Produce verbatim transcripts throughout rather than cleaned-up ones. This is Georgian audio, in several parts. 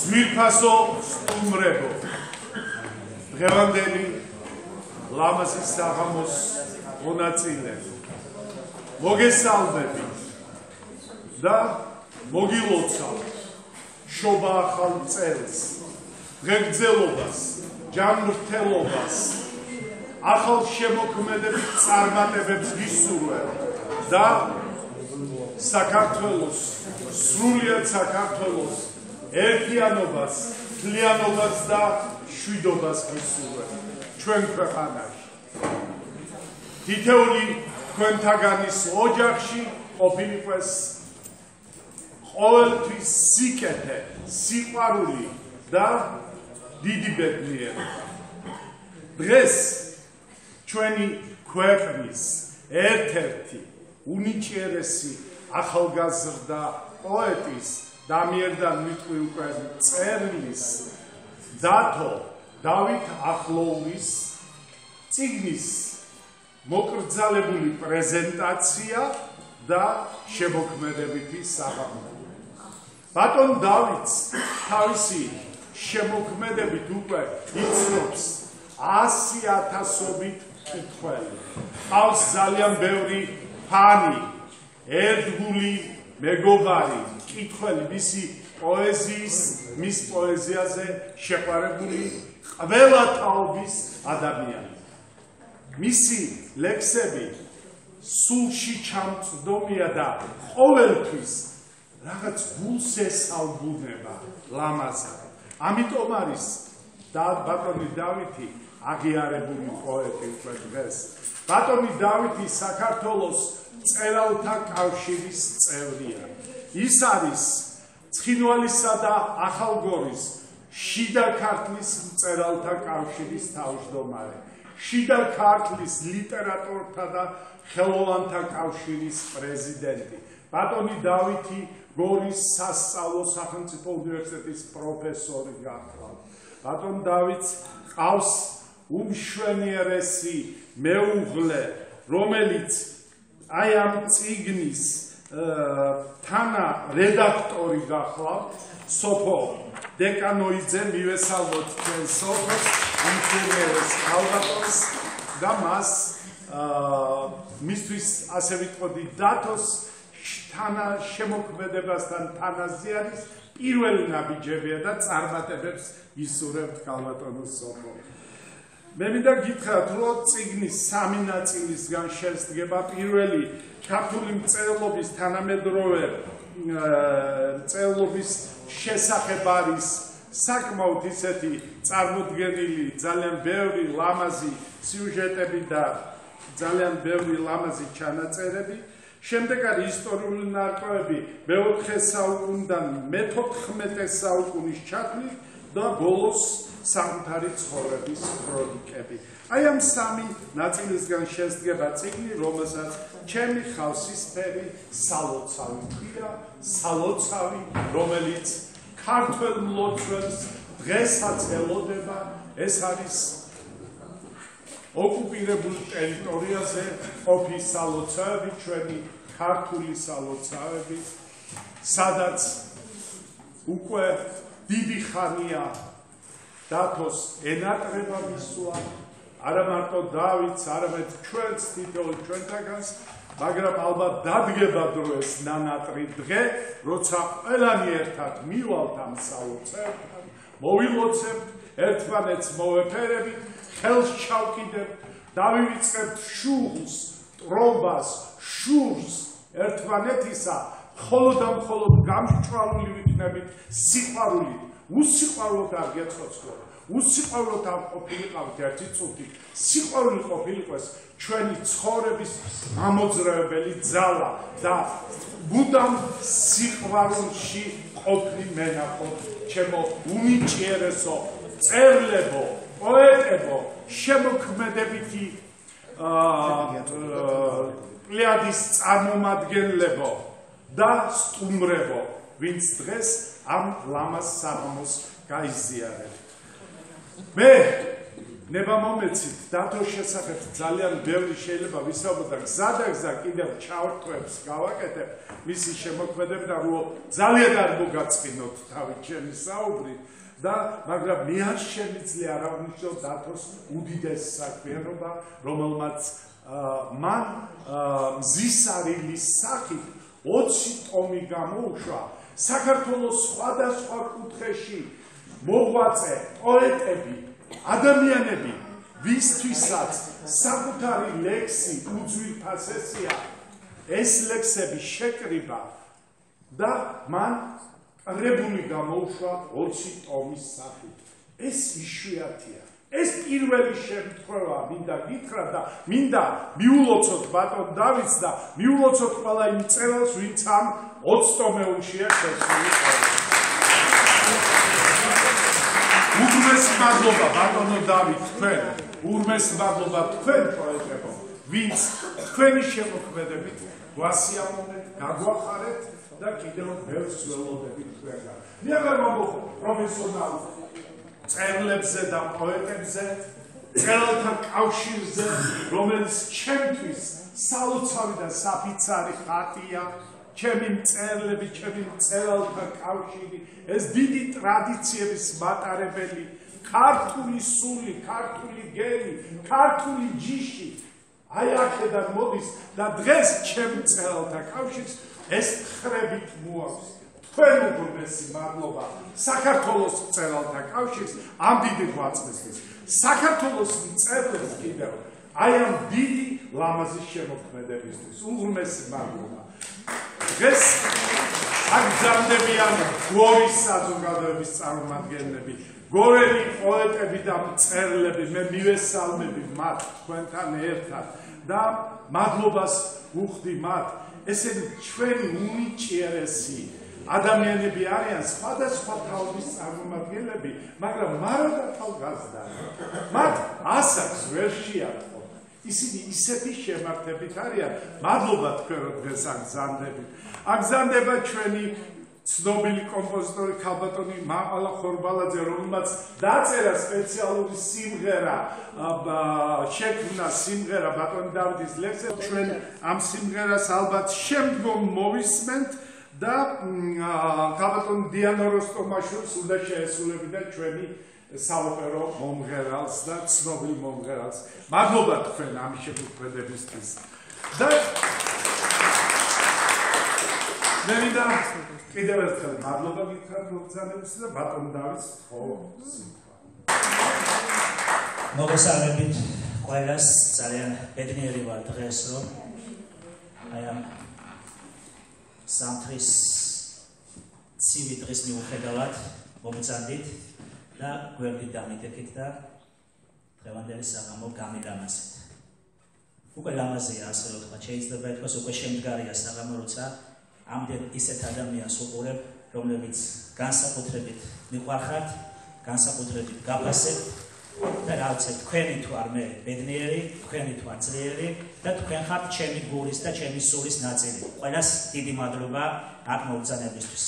ძვირფასო სტუმრებო, დღევანდელი ლამაზი საღამოს მონაწილეებო, მოგესალმებით და მოგილოცავთ შობა ახალ წელს, ღებრძელობას, ჯანმრთელობას, ახალ შემოქმედებით წარმატებებს ვისურვებ და საქართველოს, სრულიად საქართველოს ერთიანობას, მთლიანობას და მშვიდობას ვისურვებ ჩვენ ქვეყანაში. თითოეული თქვენთაგანის ოჯახში ყოფილიყოს ყოველთვის სიკეთე, სიყვარული და დიდი ბედნიერება. დღეს ჩვენი ქვეყნის ერთ-ერთი უნიჭიერესი ახალგაზრდა პოეტის დამიერდან მიტყვი უკვე წერლის დათო დავით ახლოულის წიგნის მოკრძალებული პრეზენტაცია და შემოქმედებითი საღამო. ბატონ დავითს თავისი შემოქმედებით უკვე იცნობს ასი ათასობით მკითხველი. ყავს ძალიან ბევრი ფანი, ერთგული მეგობარი, მკითხველი მისი პოეზიის, მის პოეზიაზე შეყვარებული ყველა თაობის ადამიანი. მისი ლექსები სულში ჩამწვდომია და ყოველთვის რაღაც გულს ესალბუნება ლამაზად. ამიტომ არის და ბატონი დავითი აღიარებული პოეტი უკვე დღეს. ბატონი დავითი საქართველოს მწერალთა კავშირის წევრია. ის არის ცხინვალისა და ახალგორის შიდა ქართლის მწერალთა კავშირის თავმჯდომარე, შიდა ქართლის ლიტერატორთა და ხელოვანთა კავშირის პრეზიდენტი. ბატონი დავითი გორის სასწავლო სახელმწიფო უნივერსიტეტის პროფესორი გახლავთ. ბატონ დავითს ყავს უმშვენიერესი მეუღლე, რომელიც აი ამ წიგნის თანა რედაქტორი გახლავთ, სოფო დეკანოიძე. მივესალმოთ ჩვენ სოფოს, უმშვენიერეს ქალბატონს და მას მისთვის ასე ვიტყოდი დათოს თანა შემოქმედებასთან თანაზე არის პირველი ნაბიჯებია და წარმატებებს ისურვებთ ქალბატონო სოფო. მე მინდა გითხრათ, რომ წიგნის სამი ნაწილისგან შედგება. პირველი ქართული მწერლობის თანამედროვე მწერლობის შესახებ არის საკმაოდ ისეთი წარმოდგენილი, ძალიან ბევრი ლამაზი სიუჟეტები და ძალიან ბევრი ლამაზი ჩანაწერები. შემდეგ არის ისტორიული ნარკვევები მეოთხე საუკუნიდან მეთოთხმეტე საუკუნის ჩათვლით და ბოლოს საკუთარი ცხოვრების ქრონიკები. აი ამ სამი ნაწილისგან შედგება წიგნი, რომელსაც ჩემი ხავსისფერი სალოცავი ქვია, სალოცავი, რომელიც ქართველ მლოცველს დღესაც ელოდება. ეს არის ოკუპირებულ ტერიტორიაზე ყოფი სალოცავები, ჩვენი ქართული სალოცავები, სადაც უკვე დიდი ხანია დათოს ენატრება მისვლა, არა მარტო დავითს, არამედ ჩვენს თითოეულ ჩვენთაგანს, მაგრამ ალბათ დადგება დრო ეს ნანატრი დღე, როცა ყველანი ერთად მივალთ ამ სალოცავებთან, მოვილოცებთ, ერთმანეთს მოვეფერებით, ხელს ჩავკიდებთ, დავივიწყებთ შუღლს, ტრომბას, შურს ერთმანეთისა, მხოლოდ და მხოლოდ გამჭვალული ვიქნებით სიყვარულით. უსიყვარულოდ არ გეცოცხლო, უსიყვარულოდ არ ყოფილიყავთ ერთი წუთი, სიყვარული ყოფილიყოს ჩვენი ცხოვრების ამოძრავებელი ძალა და მუდამ სიყვარულში ყოფნი მენახო ჩემო უნიჭიერესო მწერლებო, პოეტებო, შემოქმედებითი პლეადის წარმომადგენლებო და სტუმრებო, ვინც დღეს ამ ლამაზ საღამოს გაიზიარებთ. მე ნება მომეცით დათოს შესახებ ძალიან ბევრი შეიძლება ვისაუბროთ და გზა და გზა კიდევ ჩავთვებს გავაკეთებ მისი შემოქმედებით და რო ძალიან არ მოგაწყინოთ თავი ჩემი საუბრი და მაგრამ მე არ შემიძლია არ აღნიშნო დათოს უდიდეს საქმიანობა რომელმაც მან მზისარილის სახით ოცი ტომი გამოუშვა საქართველოს სხვადასხვა კუთხეში მოღვაწე პოეტები ადამიანები ვისთვისაც საკუთარი ლექსი უძვირფასესია ეს ლექსები შეკრიბა და მან კრებული გამოუშვა ოცი ტომის სახით ეს იშვიათია ეს პირველი შემთხვევა მინდა გითხრათ და მინდა მიულოცოთ ბატონ დავითს და მიულოცოთ ყველა იმ მწერალს ვინც ამ ოცი ტომეულშია შესული ურმესი მადლობა ბატონო დავით თქვენ ურმესი მადლობა თქვენ პოეტებო ვინც თქვენი შემოქმედებით გვასიამოვნეთ გაგვახარეთ და კიდევ ბევრს ველოდებით თქვენგან მე აღარ ვამბობ პროფესიონალ წერლებზე და პოეტებზე წერალთა კავშირზე რომელიც ჩემთვის სალოცავი და საფიცარი ხატია ჩემი მწერლები, ჩემი მწერალთა კავშირი, ეს დიდი ტრადიციების მატარებელი, ქართული სული, ქართული გელი, ქართული ჯიში, აი აქედან მოდის და დღეს ჩემი მწერალთა კავშირს ეს ხრებით მოაქვს. თქვენ ურმესი მადლობა საქართველოს მწერალთა კავშირს ამ დიდი ღვაწლისთვის. საქართველოს მწერლებს კიდევ აი ამ დიდი ლამაზი შემოქმედებისთვის ურმესი მადლობა. დღეს აგზავდებიან გორის საზოგადოების წარმომადგენლები, გორელი პოეტები და მწერლები, მე მივესალმები მათ თქვენთან ერთად და მადლობას ვუხდი მათ. ესენი ჩვენი უნიჭიერესი ადამიანები არიან სხვადასხვა თაობის წარმომადგენლები, მაგრამ მარადა თავგაზდა. მათ ასაკს ვერ შეარყო. ისინი ისეთი შემართებით არიან. მადლობა თქვენ რომ დღეს აგზავნდებით. აგზანდება ჩვენი ცნობილი კომპოზიტორი ქალბატონი მაყალა ხორბალაძე, რომელმაც დაწერა სპეციალური სიმღერა, შექმნა სიმღერა ბატონი დავითის ლექსზე. ჩვენ ამ სიმღერას ალბათ შემდგომ მოვისმენთ და ქალბატონი დიანა როსტომაშვილს უნდა შეესრულებინა ჩვენი საოპერო მომღერალს და ცნობილ მომღერალს. მადლობა თქვენ ამ შემოქმედებისთვის. და მე მინდა კიდევ ერთხელ მადლობა გითხრათ მოგზაურებს და ბატონ დავითს ხო სიმღერა. მოგესალმებით ყველას, ძალიან ბედნიერი ვარ დღეს რომ აი ამ სამთრის ცივი დღის მიუხედავად მომწანდით და გვერდით დამიდექით და დღევანდელი საღამო გამილამაზეთ. უკვე ლამაზია ასე რომ თქვა, შეიძლება ითქვას უკვე შემდგარია საღამო, როცა ამდენ ისეთ ადამიანს უყურებ, რომლებიც განსაკუთრებით მიყვარხართ, განსაკუთრებით გაფასებთ და რაღაცა თქვენი თუ არ მე ბედნიერი, თქვენი თუ არ ძლიერი და თქვენ ხართ ჩემი გულის და ჩემი სულის ნაწილი. ყველას დიდი მადლობა აქ მოგზაურებისთვის.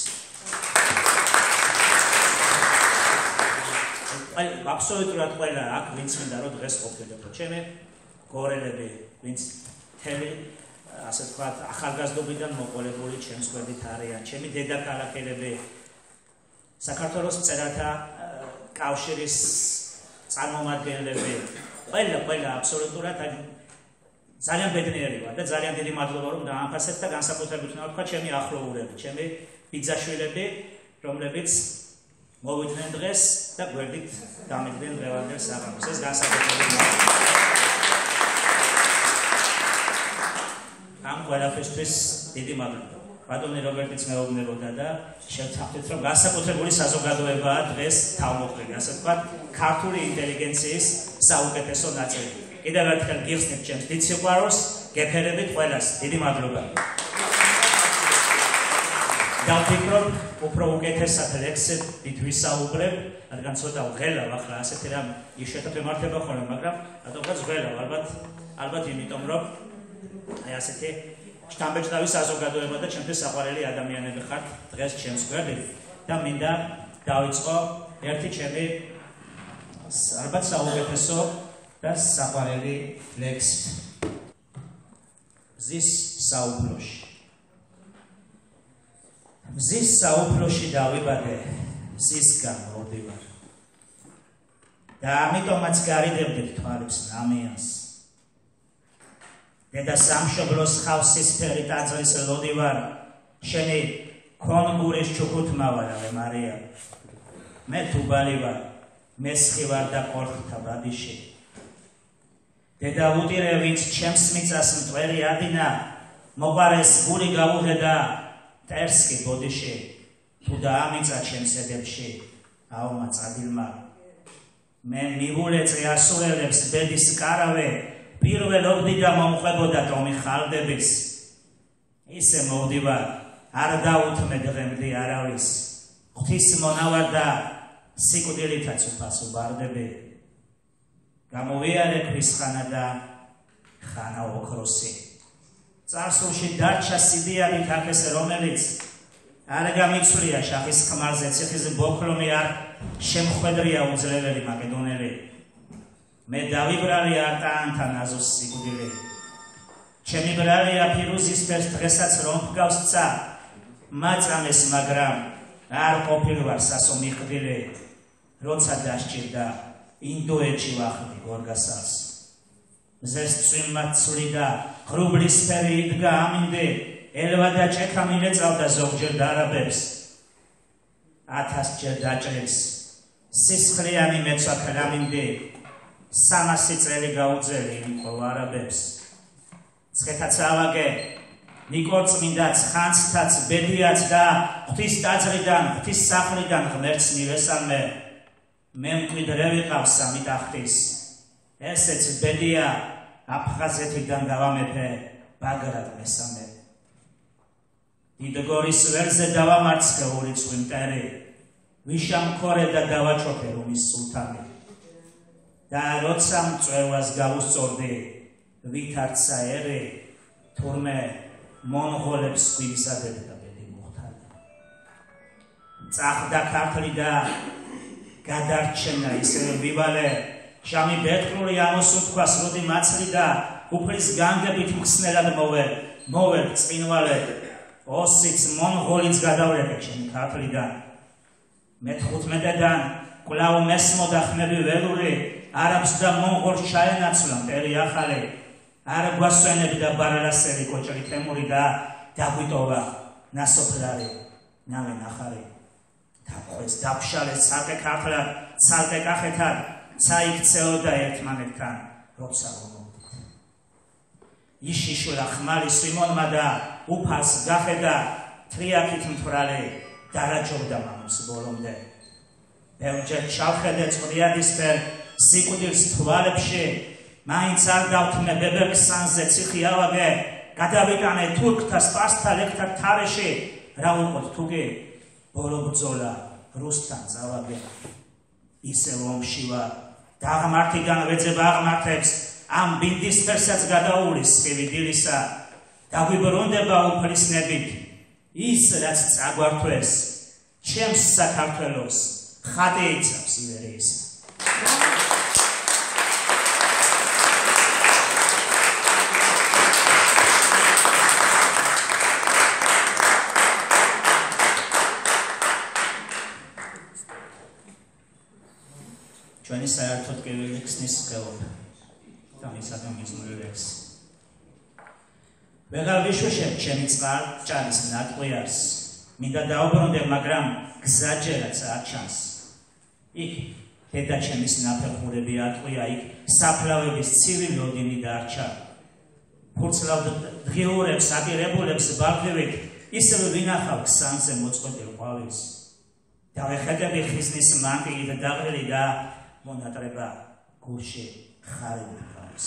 აბსოლუტურად ყველა აქ ვინც მინდა რომ დღეს ყოფილიყო ჩემი გორელები, ვინც თელი ასე ვთქვათ ახალგაზრდობიდან მოყოლებული ჩემს გვერდით არიან, ჩემი დედაქალაქელები, საქართველოს მწერალთა კავშირის წარმომადგენლები, ყველა ყველა აბსოლუტურად ძალიან ბედნიერი ვარ და ძალიან დიდი მადლობა რომ დაამფასეთ და განსაკუთრებით უნდა ვთქვა ჩემი ახლოურები, ჩემი ბიძაშვილები, რომლებიც მოვიდნენ დღეს და გვერდით დამიდგნენ დღევანდელ საღამოს. ეს განსაკუთრებით ამ ყველაფერთვის დიდი მადლობა. ბატონი რობერტიც მეუბნებოდა და შევთანხმდით რომ განსაკუთრებული საზოგადოებაა დღეს თავმოყრილი, ასე ვთქვათ, ქართული ინტელიგენციის საუკეთესო ნაწილი. კიდევ ერთხელ გიხსნით ჩემს დიდ სიყვარულს, გეფერებით ყველას. დიდი მადლობა. დავფიქრობ, უფრო უკეთესად ლექსებით ვისაუბრებ, რადგან ცოტა ვღელავ ახლა ასეთი რამ იშვიათად ვემართება ხოლმე, მაგრამ რატომღაც ვღელავ, ალბათ ალბათ იმიტომ რომ აი ასეთი შთამბეჭდავი საზოგადოება და ჩემთვის საყვარელი ადამიანები ხართ დღეს ჩემს გვერდით და მინდა დავიწყო ერთი ჩემი ალბათ საუკეთესო და საყვარელი ლექსი. მზის საუფლოში. მზის საუფლოში დავიბადე, მზისგან მოვდივარ. და ამიტომაც გარიდებდით თვალებს ნამიანს. დედა სამშობლოს ხავსისფერი ტაძრის ლოდი ვარ, შენი ქონგურის ჩუქუთმა ვარავე მარია. მე თუბალი ვარ, მესხი ვარ და ყორხთა ბადიში. დედა უტირე ვინც ჩემს მიწას მტვერი ადინა, მოყარეს გული გავუღედა ტერსკი ბოდიში. თუ დაამიწა ჩემს ედებში, აუმა წადილმა. მე მივულეწე ასურელებს ბედის კარავე, პირველ ობდი და მომყვებოდა ტომი ხალდების. ისე მოვდივარ, არ დაუთმე დღემდე არავის. ღვთის მონავარ და სიკვდილითაც უფალს ვბარდები. გამოვიარე ქვის ხანა და ხანა ოქროსი. წარსულში დარჩა სიდიადით აქეს რომელიც არ გამიცვლია შახის ხმარზე ციხის ბოქლომი არ შემხვედრია უძლეველი მაკედონელი. მე დავიბრალი არტაანთა ნაზოს სიკვდილი. ჩემი ბრალია ფირუზის ფერს დღესაც რომ ჰგავს ცა, მაწამეს მაგრამ არ ყოფილვარ სასო მიხდილი. როცა დასჭირდა ინდოეთში ვახდი გორგასალს. მზეს წვიმაცვლი და ღრუბლისფერი იდგა ამინდე, ელვა და ჭექა მინეწავდა ზოგჯერ დარაბებს. ათასჯერ დაჭრებს სისხლიანი მეცვა ქრამინდე, სამასი წელი გაუძელი იმყო არაბებს. ცხეთაც ავაგე, ნიკორწმინდაც, ხანცთაც, ბედიაც და ღვთის ტაძრიდან, ღვთის სახლიდან ღმერთს მივესალმე. მე მკვიდრე ვიყავ სამი ტახტის, ესეც ბედია, აფხაზეთიდან დავამეფე ბაგრატ მესამე. დიდგორის ვერზე დავამარცხე ურიცხვი მტერი, ვიშამქორე და დავაჩოქე რომის სულთანი. და როცა მწვევას გავუსწორდი, ვითარცა ერი, თურმე მონღოლებს გვიმზადებდა ბედი მუხთარი. წახდა ქართლი და გადარჩენა ისევ ვივალე, შამი ბეთქრული ამოსუთქვას როდი მაცლი და უფლის განგებით მხსნელად მოვე, მოვე წინვალე, ოსიც მონღოლიც გადავლეკე ჩემი ქართლიდან. მეთხუთმეტედან კვლავ მესმოდა ხმები ველური, არაბს და მონღოლს ჩაენაცვლა მტერი ახალი. არ გვასვენებდა ბარალასელი კოჭრი თემური და დაგვიტოვა ნასოფლარი ნავე ნახარი. დაფხვეს დაფშალეს ცალკე ქართლად, ცალკე კახეთად, წაიქცეოდა ერთმანეთთან, როცა მომდით. იშიშულა ხმალი სვიმონმა და უფალს გახედა, თრიაქით მთვრალი დარაჯობდა მამის ბოლომდე. ბევრჯერ ჩავხედე წვრიადისფერ სიკვდილს თვალებში, მაინც არ დავთმე ბებერგსანზე ციხი ავაგე, გადავიტანე თურქთა სპარსთა ლექთა თარეში, რა უყოთ თუგი, ბოლო ბრძოლა რუსთან წავაგე. ისევ ომში ვარ, დაღმართიდან ვეძება აღმართებს, ამ ბინდისფერსაც გადაუვლის სხივი დილისა, დაგვიბრუნდება უფლისნებით, ის რაც წაგვართვეს, ჩემს საქართველოს ხატი იცავს ივერეისა. ჩვენი საერთოდ კეველი ხსნის ხელობა და მისაგან მიზნული ლექსი. ვეღარ ვიშვეშებ ჩემი წყალ-ჭალის ნატყვიარს, მინდა დაუბრუნდე, მაგრამ გზაჯერაც არ ჩანს. იქ დედა ჩემის ნაფეხურები ატყვია, იქ საფლავების ცივი ლოდინი დარჩა. ფურცლავ დღიურებს, აპირებულებს ბალხივით, ისევ ვინახავ ქსანზე მოწყვეტილ ყვავილს. დავეხედები ხიზნის მანტიით დაღლილი და მონატრება გულში ხარები ყავს.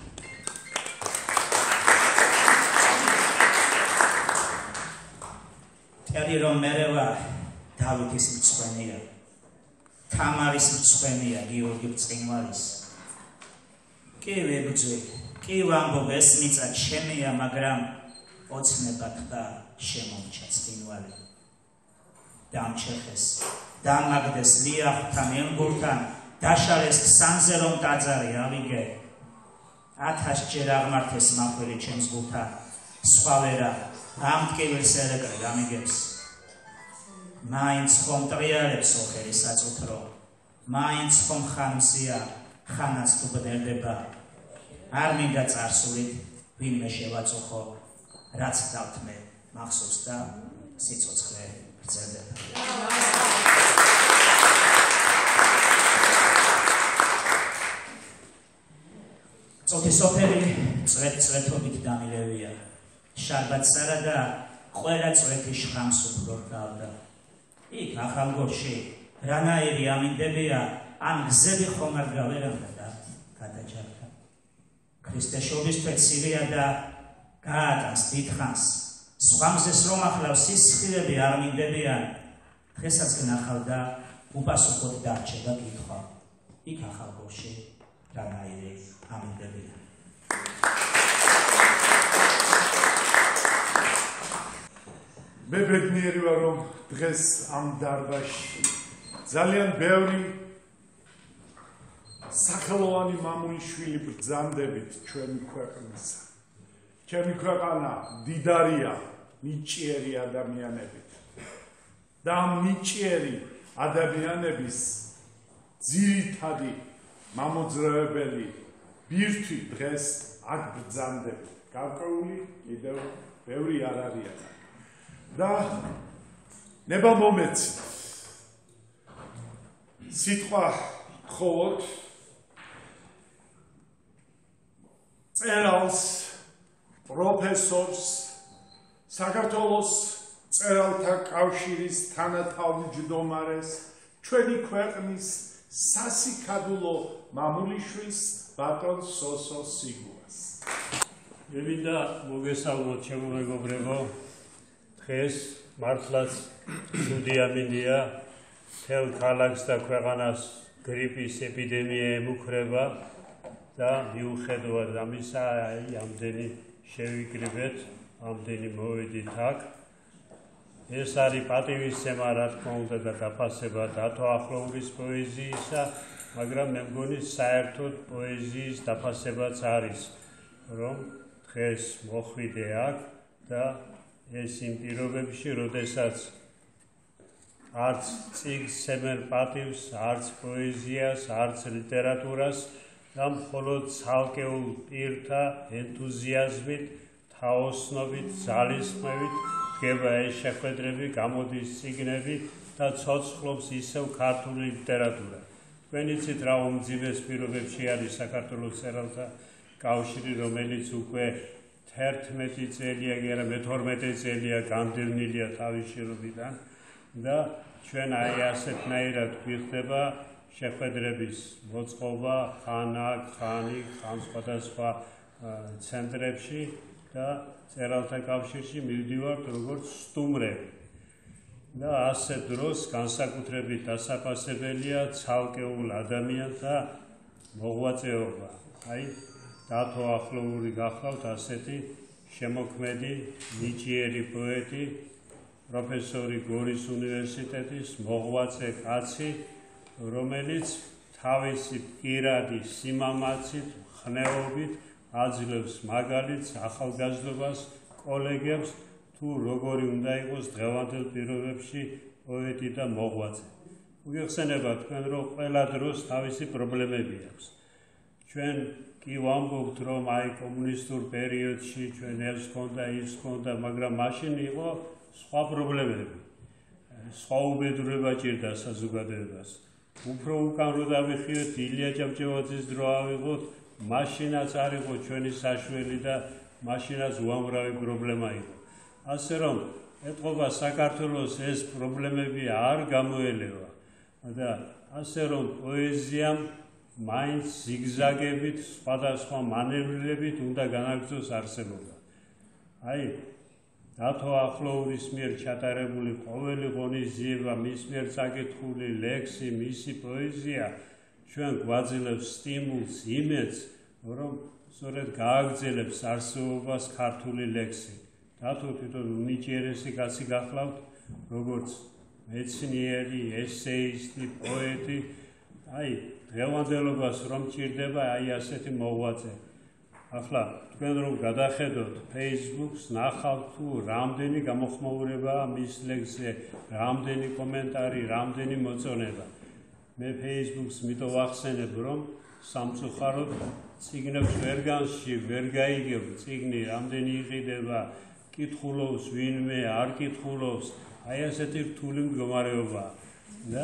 თერი რომ მერევა დავითის მწვენია, თამარის მწვენია გიორგი ბრწყინვალის. კი ვებძვი, კი ვამბობ ეს მიწა ჩემია, მაგრამ ოცნებად და შემომჩა წინვალი. დამჩეხეს, დამაგდეს ლიახთან, ელგურთან, დაშალეს ქსანზე რომ ტაძარი ავიგე ათასჯერ აღმართეს მახვილი ჩემს გულთან სხვა ვერა ამტკივილს ერეკრე გამიგებს მაინც ხომ ტრიალებს ოხერი საწუთრო მაინც ხომ ხანსია ხანაც თუ ბდერდება არ მინდა წარსულით ვინმე შევაწუხო რაც დავთმე მახსოვს და სიცოცხლე გრძელდება წოთი სოფელი წვეთ-წვეთობით დამილევია შარბაცარა და ყველა წვეთი შხამს უფრო რავდა იქ ახალგორში რანაირი ამინდებია ამ გზები ხომ არ გავერანდა და გადაჯარდა ქრისტეშობისთვის სირია და გაატანს დიდხანს სხვა მზეს რომ ახლავს სისხლები არ მინდებიან დღესაც გნახავდა უპასუხოდ დარჩება კითხვა იქ ახალგორში რანაირი ამინდებია მე ბედნიერი ვარ რომ დღეს ამ დარბაზში ძალიან ბევრი სახელოვანი მამული შვილი ბრძანდებით ჩვენი ქვეყნისა ჩემი ქვეყანა დიდარია ნიჭიერი ადამიანებით და ამ ნიჭიერი ადამიანების ძირითადი მამოძრავებელი ბირთვი დღეს აქ ბრძანდებით გავკრული კიდევ ბევრი არ არიან და ნება მომეცით სიტყვა მხოლოდ წერალს პროფესორს საქართველოს წერალთა კავშირის თანათავმჯდომარეს ჩვენი ქვეყნის სასიკადულო მამულიშვილს ბატონ სოსო სიგუას მე მინდა მოგესალმოთ ჩემო მეგობრებო დღეს მართლაც ცუდი ამინდია მთელ ქალაქს და ქვეყანას გრიპის ეპიდემია ემუქრება და მიუხედავად ამისა ამდენი შევიკრიბეთ ამდენი მოვედით აქ ეს არის პატივისცემა რა თქმა უნდა და დაფასება დათო ახლოურის პოეზიისა მაგრამ მე მგონი საერთოდ პოეზიის დაფასებაც არის რომ დღეს მოხვიდე აქ და ეს იმ პირობებში როდესაც არც წიგნს სემერ პატივს არც პოეზიას არც ლიტერატურას და მხოლოდ ცალკეულ პირთა ენთუზიაზმით თაოსნობით ძალისხმევით დგება ეს შეხვედრები გამოდის წიგნები და ცოცხლობს ისევ ქართული ლიტერატურა თქვენ იცით რა უმძიმეს პირობებში არის საქართველოს წერალთა კავშირი რომელიც უკვე თერთმეტი წელია კი არა მეთორმეტე წელია გამდევნილია თავის შრომიდან და ჩვენ აი ასეთნაირად გვიხდება შეხვედრების მოწყობა ხან აქ ხან იქ ხან სხვადასხვა ცენტრებში და წერალთა კავშირში მივდივართ როგორც სტუმრები და ასე დროს განსაკუთრებით დასაფასებელია ცალკეულ ადამიანთა მოღვაწეობა აი დათო ახლოური გახლავთ ასეთი შემოქმედი ნიჭიერი პოეტი პროფესორი გორის უნივერსიტეტის მოღვაწე კაცი რომელიც თავისი პირადი სიმამაცით ხნეობით აძლევს მაგალითს ახალგაზრდობას კოლეგებს თუ როგორი უნდა იყოს დღევანდელ პირობებში პოეტი და მოღვაწე მოგეხსენება თქვენ რომ ყველა დროს თავისი პრობლემები აქვს ჩვენ კი ვამბობთ რომ აი კომუნისტურ პერიოდში ჩვენ ეს ჰქონდა ის ჰქონდა მაგრამ მაშინ იყო სხვა პრობლემები სხვა უბედურება ჭირდა საზოგადოებას უფრო უკან რო დავიხიოთ ილია ჭავჭავაძის დრო ავიღოთ მაშინაც არ იყო ჩვენი საშველი და მაშინაც უამრავი პრობლემა იყო ასე რომ ეთყობა საქართველოს ეს პრობლემები არ გამოელევა და ასე რომ პოეზიამ მაინც ზიგზაგებით სხვადასხვა მანევრირებით უნდა განაგრძოს არსებობა აი დათო ახლოურის მიერ ჩატარებული ყოველი ღონისძიება მის მიერ წაკითხული ლექსი მისი პოეზია ჩვენ გვაძლევს სტიმულს იმედს რომ სწორედ გააგრძელებს არსებობას ქართული ლექსი დათო თვითონ უნიჭიერესი კაცი გახლავთ როგორც მეცნიერი ესეისტი პოეტი აი დღევანდელობას რომ ჭირდება აი ასეთი მოღვაწე. ახლა თქვენ რომ გადახედოთ Facebook-ს, ნახავთ თუ რამდენი გამოხმაურებაა მის ლექსზე, რამდენი კომენტარი, რამდენი მოწონება. მე Facebook-ს მითო ვახსენებ, რომ სამწუხაროდ წიგნებს ვერ განსში, ვერ გაიგებ წიგნი, რამდენი იყიდება, კითხულობს ვინმე, არ კითხულობს, აი ასეთი რთული მდგომარეობაა. და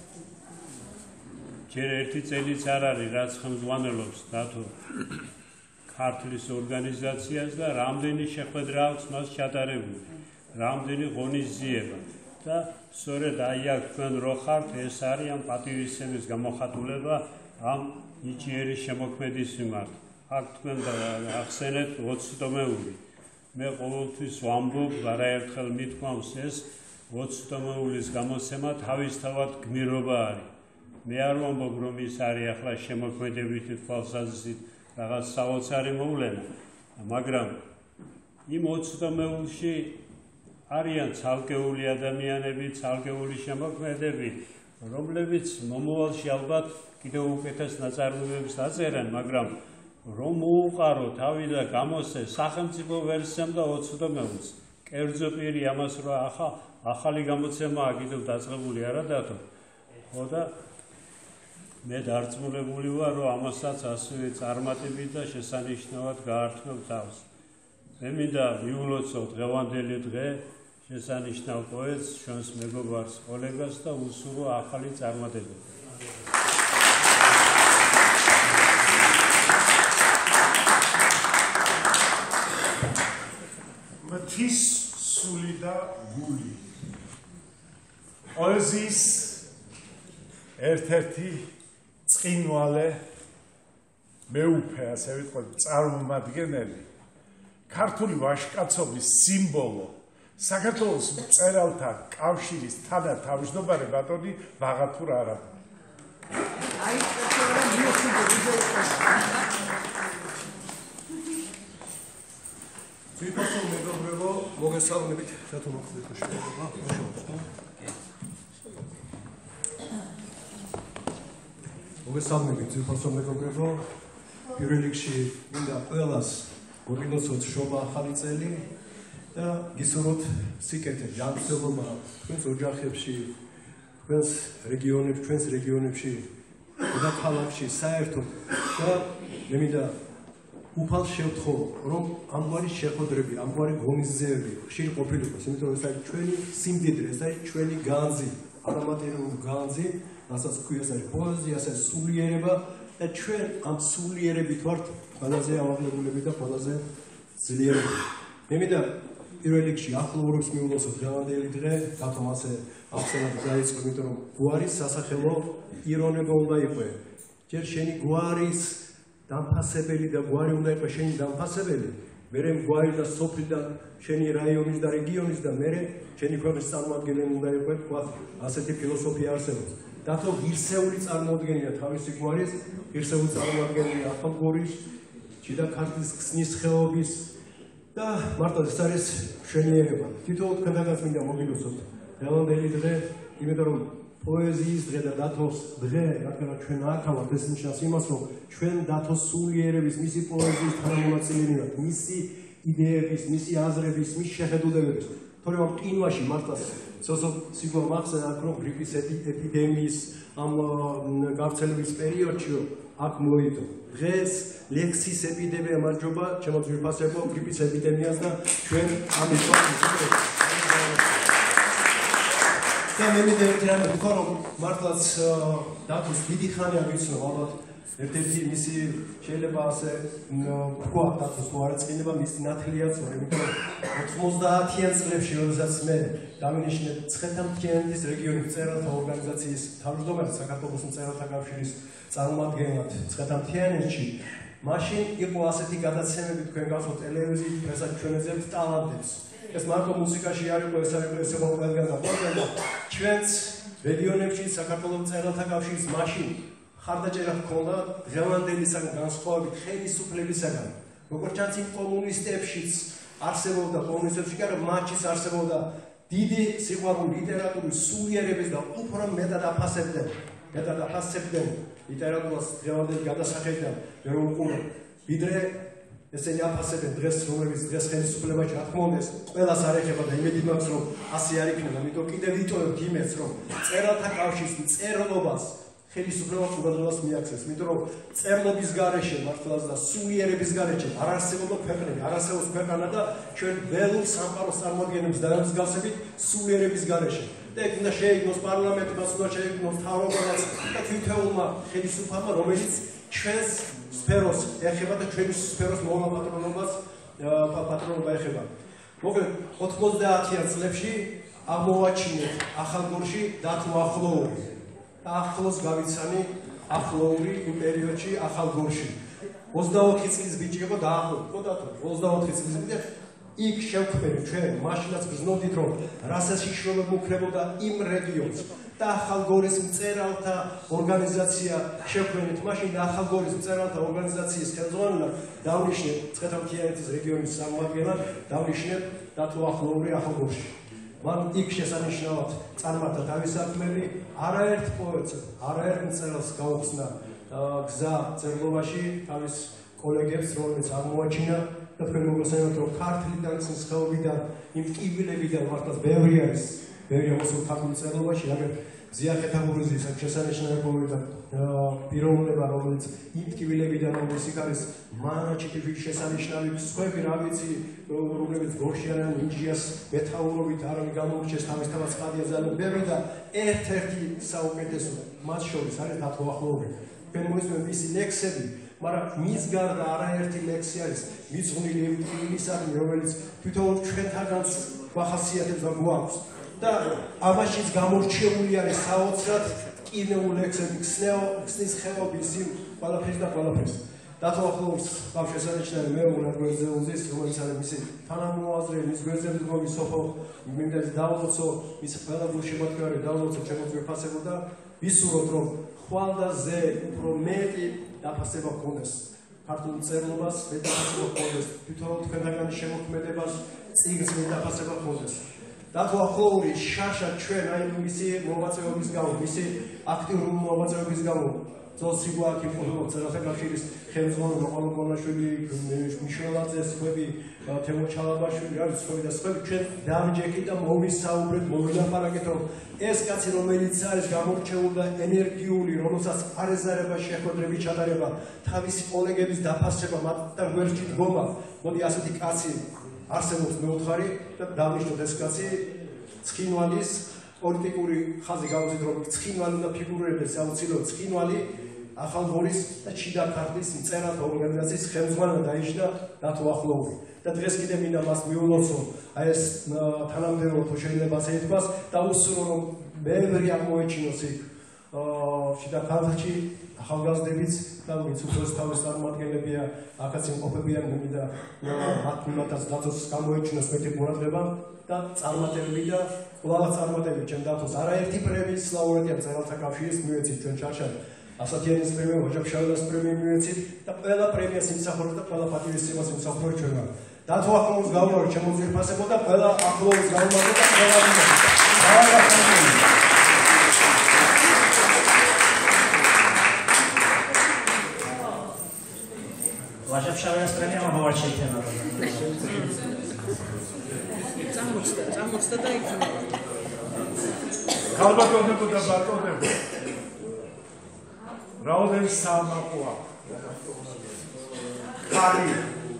ჯერ ერთი წელიც არ არის, რაც ხელმძღვანელობს დათო ქართლის ორგანიზაციას და რამდენი შეხვედრა აქვს მას ჩატარებული, რამდენი ღონისძიება. და სწორედ აი აქ თქვენ რო ხართ, ეს არის ამ პატივისცემის გამოხატულება ამ ნიჭიერი შემოქმედის მიმართ. აქ თქვენ ახსენეთ ოცდომეული. მე ყოველთვის ვამბობ, არაერთხელ მithქვამს ეს ოცდომეულის გამოცემა თავისთავად გმირობა არის. მე არ ვამბობ, რომ ის არის ახლა შემოქმედებითი თვალსაზრისით რაღაც საოცარი მოვლენა, მაგრამ იმ ოცდომეულში არიან ცალკეული ადამიანები, ცალკეული შემოქმედები, რომლებიც მომავალში ალბათ კიდევ უკეთეს ნაწარმოებებს აწერენ, მაგრამ რომ მოუყარო თავი და გამოსცე სახელმწიფო ვერსიამ და ოცდომეულს. კერძო პირი ამას რა ახალი გამოცემაა კიდევ დაწყებული არა დათო. ხო და მე დარწმუნებული ვარ, რომ ამასაც ასევე წარმატებით და შესანიშნავად გაართმევ თავს. მე მინდა მიულოცო დღევანდელი დღე შესანიშნავ პოეტს, ჩვენს მეგობარს, კოლეგას და უსურვო ახალი წარმატებები. მთის სული და გული. პოეზიის ერთ-ერთი წინვალე მეუფე, ასე ვიტყვი, წარმომადგენელი, ქართული ვაჟკაცობის სიმბოლო, საქართველოს მწერალთა კავშირის თანათავმჯდომარე ბატონი ვაღათურ არაბა. აი, ძვირფასო მეგობრებო, მოგესალმებით, რატო მოხდეთ შეობა? მოგესალმებით, ძვირფასო მეგობრებო, პირველ რიგში მინდა ყველას მოგილოცოთ შობა ახალი წელი და გისურვოთ სიკეთე, ჯანმრთელობა თქვენს ოჯახებში, თქვენს რეგიონებში, ჩვენს რეგიონებში, დედაქალაქში, საერთოდ და მე მინდა უფალ შევთხოვ, რომ ამგვარი შეხვედრები, ამგვარი ღონისძიებები ხშირ ყოფილიყოს, იმიტომ რომ ეს არის ჩვენი სიმდიდრე, ეს არის ჩვენი განძი, არამატერიალური განძი, რასაც ქვია ეს არის პოეზია, ეს არის სულიერება და ჩვენ ამ სულიერებით ვართ ყველაზე ავაღლებულები და ყველაზე ძლიერები. მე მინდა პირველ რიგში ახლოურებს მიულოცოთ დღევანდელი დღე, რატომ ასე ახსენად დაიწყო, იმიტომ რომ გვარის სასახელო ირონება უნდა იყო. ჯერ შენი გვარის დამფასებელი და გვარი უნდა იყოს შენი დამფასებელი, მერე გვარი და სოფლიდან შენი რაიონის და რეგიონის და მერე შენი ქვეყნის წარმომადგენელი უნდა იყოს, თქვა ასეთი ფილოსოფია არსებობს. დათო ღირსეული წარმოადგენია თავისი გვარის, ღირსეული წარმოადგენია ახალგორის, ჯიდა ქართლის ქსნის ხეობის და მართლა ეს არის მშვენიერება. თითოეულ თქვენთანაც მინდა მოგილოცოთ დღევანდელი დღე, იმიტომ რომ პოეზიის დღე და დათოს დღე, რადგან ჩვენ აქ ვართ, ეს ნიშნავს იმას, რომ ჩვენ დათოს სულიერების, მისი პოეზიის თანამონაწილეები ვართ, მისი იდეების, მისი აზრების, მისი შეხედულებების. თორემ ამ ტკინვაში მართლა სოსო სიგო მახსენე აქ რომ გრიპის ეპიდემიის ამ გავრცელების პერიოდში აქ მოიდო. დღეს ლექსის ეპიდემია მარჯობა, ჩემო ძვირფასებო, გრიპის ეპიდემიას და ჩვენ ამის ვართ. და მე მინდა ერთი რამე ვთქვა, რომ მართლაც დათოს დიდი ხანია ვიცნობ, ალბათ ერთ-ერთი მისი შეიძლება ასე თქვა დათოს მოარაცხინება მისი ნათლიაც ვარ, იმიტომ რომ ოცდაათიან წლებში, როდესაც მე დავინიშნე ცხეთამთიანეთის რეგიონის მწერალთა ორგანიზაციის თავმჯდომარედ, საქართველოს მწერალთა კავშირის წარმომადგენლად ცხეთამთიანეთში, მაშინ იყო ასეთი გადაცემები, თქვენ გახსოვთ ტელევიზიით, პრესად ჩვენებზევთ ტალანტებს. ეს მარტო მუსიკაში არ იყო, ეს არის ეს იყო ყველგან და ყველგან და ჩვენც რეგიონებში საქართველოს მწერალთა კავშირის მაშინ ხარდაჭერა ჰქონდა დღევანდელისაგან განსხვავებით ხელისუფლებისაგან. როგორც ჩანს იმ კომუნისტებშიც არსებობდა კომუნისტებში კი არა, მათშიც არსებობდა დიდი სიყვარული ლიტერატურის სულიერების და უფრო მეტად აფასებდნენ და დაფასებდნენ ლიტერატურას დღევანდელი გადასახედიდან ვერ უყურებ ვიდრე ესენი აფასებენ დღეს რომლებიც დღეს ხელისუფლებაში რა თქმა უნდა ეს ყველას არ ეხება და იმედი მაქვს რომ ასე არ იქნება ამიტომ კიდევ ვიტოვებთ იმედს რომ წერალთა კავშირის მწერლობას ხელისუფლება ყურადღებას მიაქცევს იმიტომ რომ წერლობის გარეშე მართლაც და სულიერების გარეშე არ არსებობდა ქვეყნები არ არსებობს ქვეყანა და ჩვენ ველურ სამყაროს წარმოადგენს დაამსგავსებით სულიერების გარეშე და ეგ უნდა შეიგნოს პარლამენტს უნდა შეიგნოს მთავრობაც და თითოეულმა ხელისუფლებამ რომელიც ჩვენს სფეროს ეხება და ჩვენი სფეროს მოვალ პატრონობას პატრონობა ეხება. მოკლედ ოთხმოცდაათიან წლებში აღმოვაჩინეთ ახალგორში დათო ახლოური და ახლოს გავიცანი ახლოური იმ პერიოდში ახალგორში. ოცდაოთხი წლის ბიჭი იყო დაახლოებით, ხო დათო? ოცდაოთხი წლის ბიჭი იქ შევქმნით ჩვენ მაშინაც გრძნობდით რომ რასაშიშრობებ უქნებოდა იმ რეგიონს და ახალგორის მწერალთა ორგანიზაცია შევქმნით მაშინ და ახალგორის მწერალთა ორგანიზაციის ხელმძღვანელად დავნიშნეთ წყეთა-მთიანეთის რეგიონის წარმომადგენლად დავნიშნეთ დათო ახლოური ახალგორში. მან იქ შესანიშნავად წარმართა თავის საქმეები არაერთ პოეტს, არაერთ მწერალს გაუხსნა გზა წერლობაში თავის კოლეგებს, რომლებიც აღმოაჩინა და თქვენ მოგესალმებით რომ ქართლიდან სხეობიდან იმ ტკივილებიდან მართლაც ბევრი არის ბევრი მოსულ ქართულ წერლობაში რამე ზიახეთაბურიზის შესანიშნავი და პიროვნება რომელიც იმ ტკივილებიდან რომელიც იქ არის მანაჩიტივის შესანიშნავი სხვები რა ვიცი რომლებიც გორში არიან ინჯიას მეთაურობით არამე გამოურჩეს თავისთავად წყადია ძალიან ბევრი და ერთ-ერთი საუკეთესო მათ შორის არის დათო ახლოური თქვენ მოისმენთ მისი ლექსები მაგრამ მის გარდა არაერთი ლექსი არის მიწვნილი ტკივილისადმი რომელიც თვითონ ჩვენთაგან გვახასიათებს და გვაქვს და ამაშიც გამორჩეული არის საოცრად კინეულ ლექსები ქსნის ხეობის იმ ყველაფერს და ყველაფერს დათო ახლოურის ყავს შესანიშნავი მეუღლე გვერდზე უძის რომელიც არის მისი თანამოაზრე მის გვერდზე მდგომი სოფო მინდა დავლოცო მის ყველა გულშემატკივარი დავლოცო ჩემს ვიფასებო და ვისურვოთ რომ ხვალდაზე უფრო მეტი დაფასება გქონდეს ქართულ წერლობას და დაფასება გქონდეს თვითონ თქვენგანი შემოქმედებას წიგნს დაფასება გქონდეს დათო ახლოური შაშა ჩვენ აი მისი მოღვაწეობის გამო მისი აქტიური მოღვაწეობის გამო ზოსიგო აკიფონო წერალთა კავშირის ხელმძღვანელი ყოლონაშვილი მიშველაძე სხვები თემო ჩალაბაშვილი არის სხვები და სხვები ჩვენ დამჯექით და მოვისაუბრეთ მოვილაპარაკეთ რომ ეს კაცი რომელიც არის გამორჩეული და ენერგიული რომელსაც არეზარება შეხვედრები ჩატარება თავისი კოლეგების დაფასება მათთან გვერდში დგომა მოდი ასეთი კაცი არსებობს მეუთხარი და დავნიშნოთ ეს კაცი ცხინვალის პოლიტიკური ხაზი გავუძით რომ ცხინვალი და ფიგურირებდეს აუცილებლად ცხინვალი ახალგორის და ჩიდა ქართლის მწერალთა ორგანიზაციის ხელმძღვანელად დაიშნა დათო ახლოური და დღეს კიდე მინდა მას მიულოცო აი ეს თანამდებობა თუ შეიძლება ასე ითქვას და უსურო რომ ბევრი აღმოეჩინოს იქ ჩიდა ქართლში ახალგაზრდებიც და ვინც უბრალოდ თავის წარმომადგენლებია აქაც იმყოფებიან მინდა მათ მიმართაც დათოს გამოეჩინოს მეტი ყურადღება და წარმატებები და ყველა წარმატებები ჩემ დათოს არაერთი პრემიის ლაურეატია მწერალთა კავშირის მივეცით ჩვენ ჩარჩად ასათიანის პრემია, ოჯახშავდას პრემია მივეცით და ყველა პრემიას იმსახურებთ და ყველა პატივისცემას იმსახურებთ ჩვენგან. დათო ახლოურის გაურავი შემოძირფასებო და ყველა ახლოურის გაუმართლო და ყველა მიმართეთ. ოჯახშავდას პრემია მოვარჩიეთ თემა. წამოწდა, წამოწდა და იქნება. ქალბატონებო და ბატონებო რაოდენ საამაყოა ქალი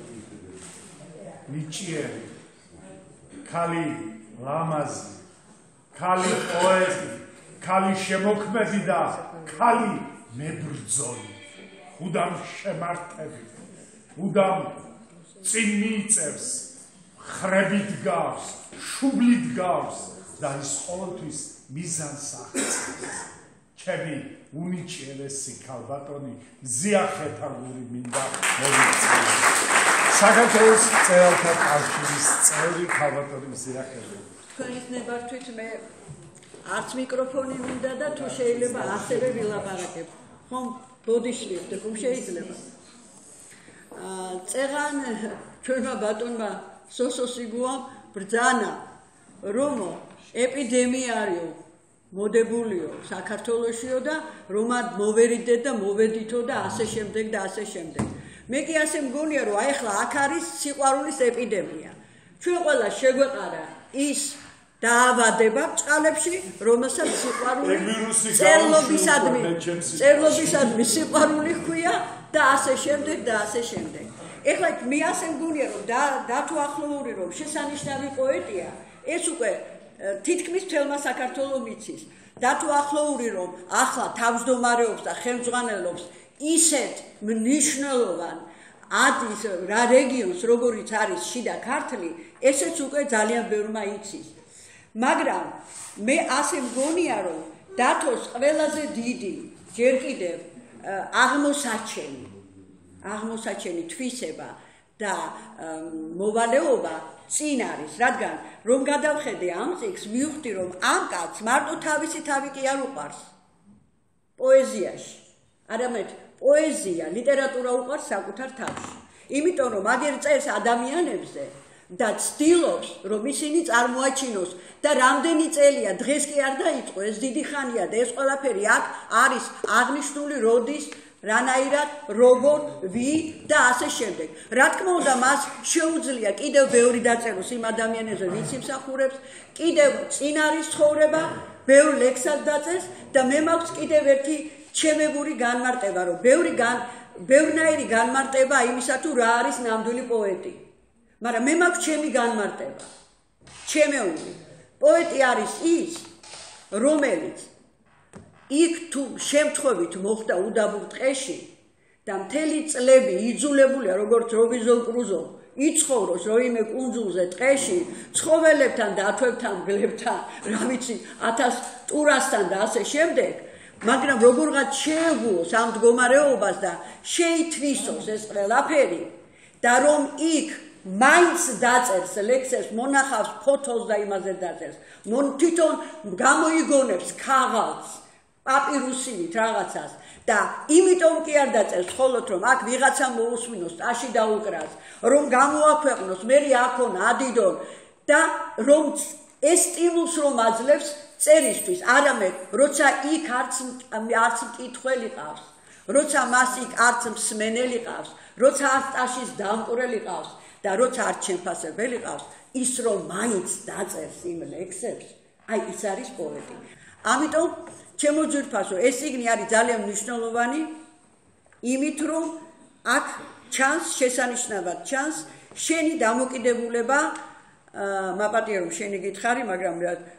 ნიჭიერი ქალი ლამაზი ქალი პოეტი ქალი შემოქმედი და ქალი მებრძოლი უდამ შემართები უდამ წინ მიიწევს ხრებით გავს შუბლით გავს და ის ყოველთვის მიზანს აღწევს ჩემი უნიჭიერესი ქალბატონი ზიახეთაბური მინდა მოვიწევს საქართველოს მწერალთა კავშირის წევრი ქალბატონი ზიახეთაბური თქვენის ნებართვით მე არც მიკროფონი მინდა და თუ შეიძლება ასევე ვილაპარაკებ ხომ ბოდიშლიფტი ხომ შეიძლება აა წეღან ჩვენმა ბატონმა სოსოსიგუამ ბრძანა რომ ეპიდემია არისო მოდებულიო საქართველოშიო და რომად მოვერიდეთ და მოვედითო და ასე შემდეგ და ასე შემდეგ. მე კი ასე მგონია რომ აი ახლა აქ არის სიყვარულის ეპიდემია. ჩვენ ყველა შეგვეყარა ის დაავადება ბჭყალებში, რომელსაც სიყვარული წერლობისადმი წერლობისადმი სიყვარული ჰქვია და ასე შემდეგ და ასე შემდეგ. ეხლა მე ასე მგონია რომ დათო ახლოური რომ შესანიშნავი პოეტია, ეს უკვე თითქმის მთელმა საქართველოს მიცის. დათო ახლოური რომ ახლა თავმჯდომარეობს და ხელმძღვანელობს ისეთ მნიშვნელოვან ადის რა რეგიონს, როგორიც არის შიდა ქართლი, ესეც უკვე ძალიან ბევრმა იცის. მაგრამ მე ასე მგონია რომ დათოს ყველაზე დიდი ჯერ კიდევ აღმოსაჩენი აღმოსაჩენი თვისება და მოვალეობა წინ არის, რადგან რომ გადავხედე ამ წიგნს, მივხვდი რომ ამ კაცს მარტო თავისი თავი კი არ უყვარს პოეზიაში, არამედ პოეზია, ლიტერატურა უყვარს საკუთარ თავში. იმიტომ რომ აგერ წერს ადამიანებზე და ცდილობს რომ ისინი წარმოაჩინოს და რამდენი წელია, დღეს კი არ დაიწყო, ეს დიდი ხანია და ეს ყველაფერი აქ არის აღნიშნული როდის, რანაირად, როგორ, ვი და ასე შემდეგ. რა თქმა უნდა, მას შეუძლია კიდევ ბევრი დაწეროს იმ ადამიანებზე, ვინც იმსახურებს, კიდევ წინ არის ცხოვრება, ბევრ ლექსად დაწერს და მე მაქვს კიდევ ერთი ჩემებური განმარტება, რომ ბევრი გან ბევრნაირი განმარტება იმისა თუ რა არის ნამდვილი პოეტი. მაგრამ მე მაქვს ჩემი განმარტება. ჩემეული პოეტი არის ის, რომელიც იქ თუ შემთხვევით მოხდა უდაბურ ტყეში და მთელი წლები იძულებულია, როგორც რობინზონ კრუზო, იცხოვროს როიმე კუნძულზე ტყეში, ცხოველებთან, დათვებთან, მგლებთან, რა ვიცი, ათას ტურასთან და ასე შემდეგ. მაგრამ როგორღაც შეეგუოს ამ მდგომარეობას და შეითვისოს ეს ყველაფერი და რომ იქ მაინც დაწერს ლექსებს, მონახავს ფოთოს და იმაზე დაწერს, თვითონ გამოიგონებს ქაღალდს, პაპირუსივით რაღაცას და იმიტომ კი არ დაწერს მხოლოდ რომ აქ ვიღაცა მოусმინოს, ტაში დაუკრას, რომ გამოაქვეყნოს, მე აქონ ადიდონ და რომ ეს სტიმულს რომ აძლევს წერისთვის, არამედ როცა იქ არც არც მკითხველი ყავს, როცა მას იქ არც მსმენელი ყავს, როცა არც ტაშის დამკვრელი ყავს და როცა არც შემფასებელი ყავს, ის რომ მაინც დაწერს იმ ლექსებს, აი ის არის პოეტი. ამიტომ ჩემო ძვირფასო, ეს წიგნი არის ძალიან მნიშვნელოვანი, იმით რომ აქ ჩანს შესანიშნავად ჩანს შენი დამოკიდებულება, მაპატია რომ შენი გითხარი, მაგრამ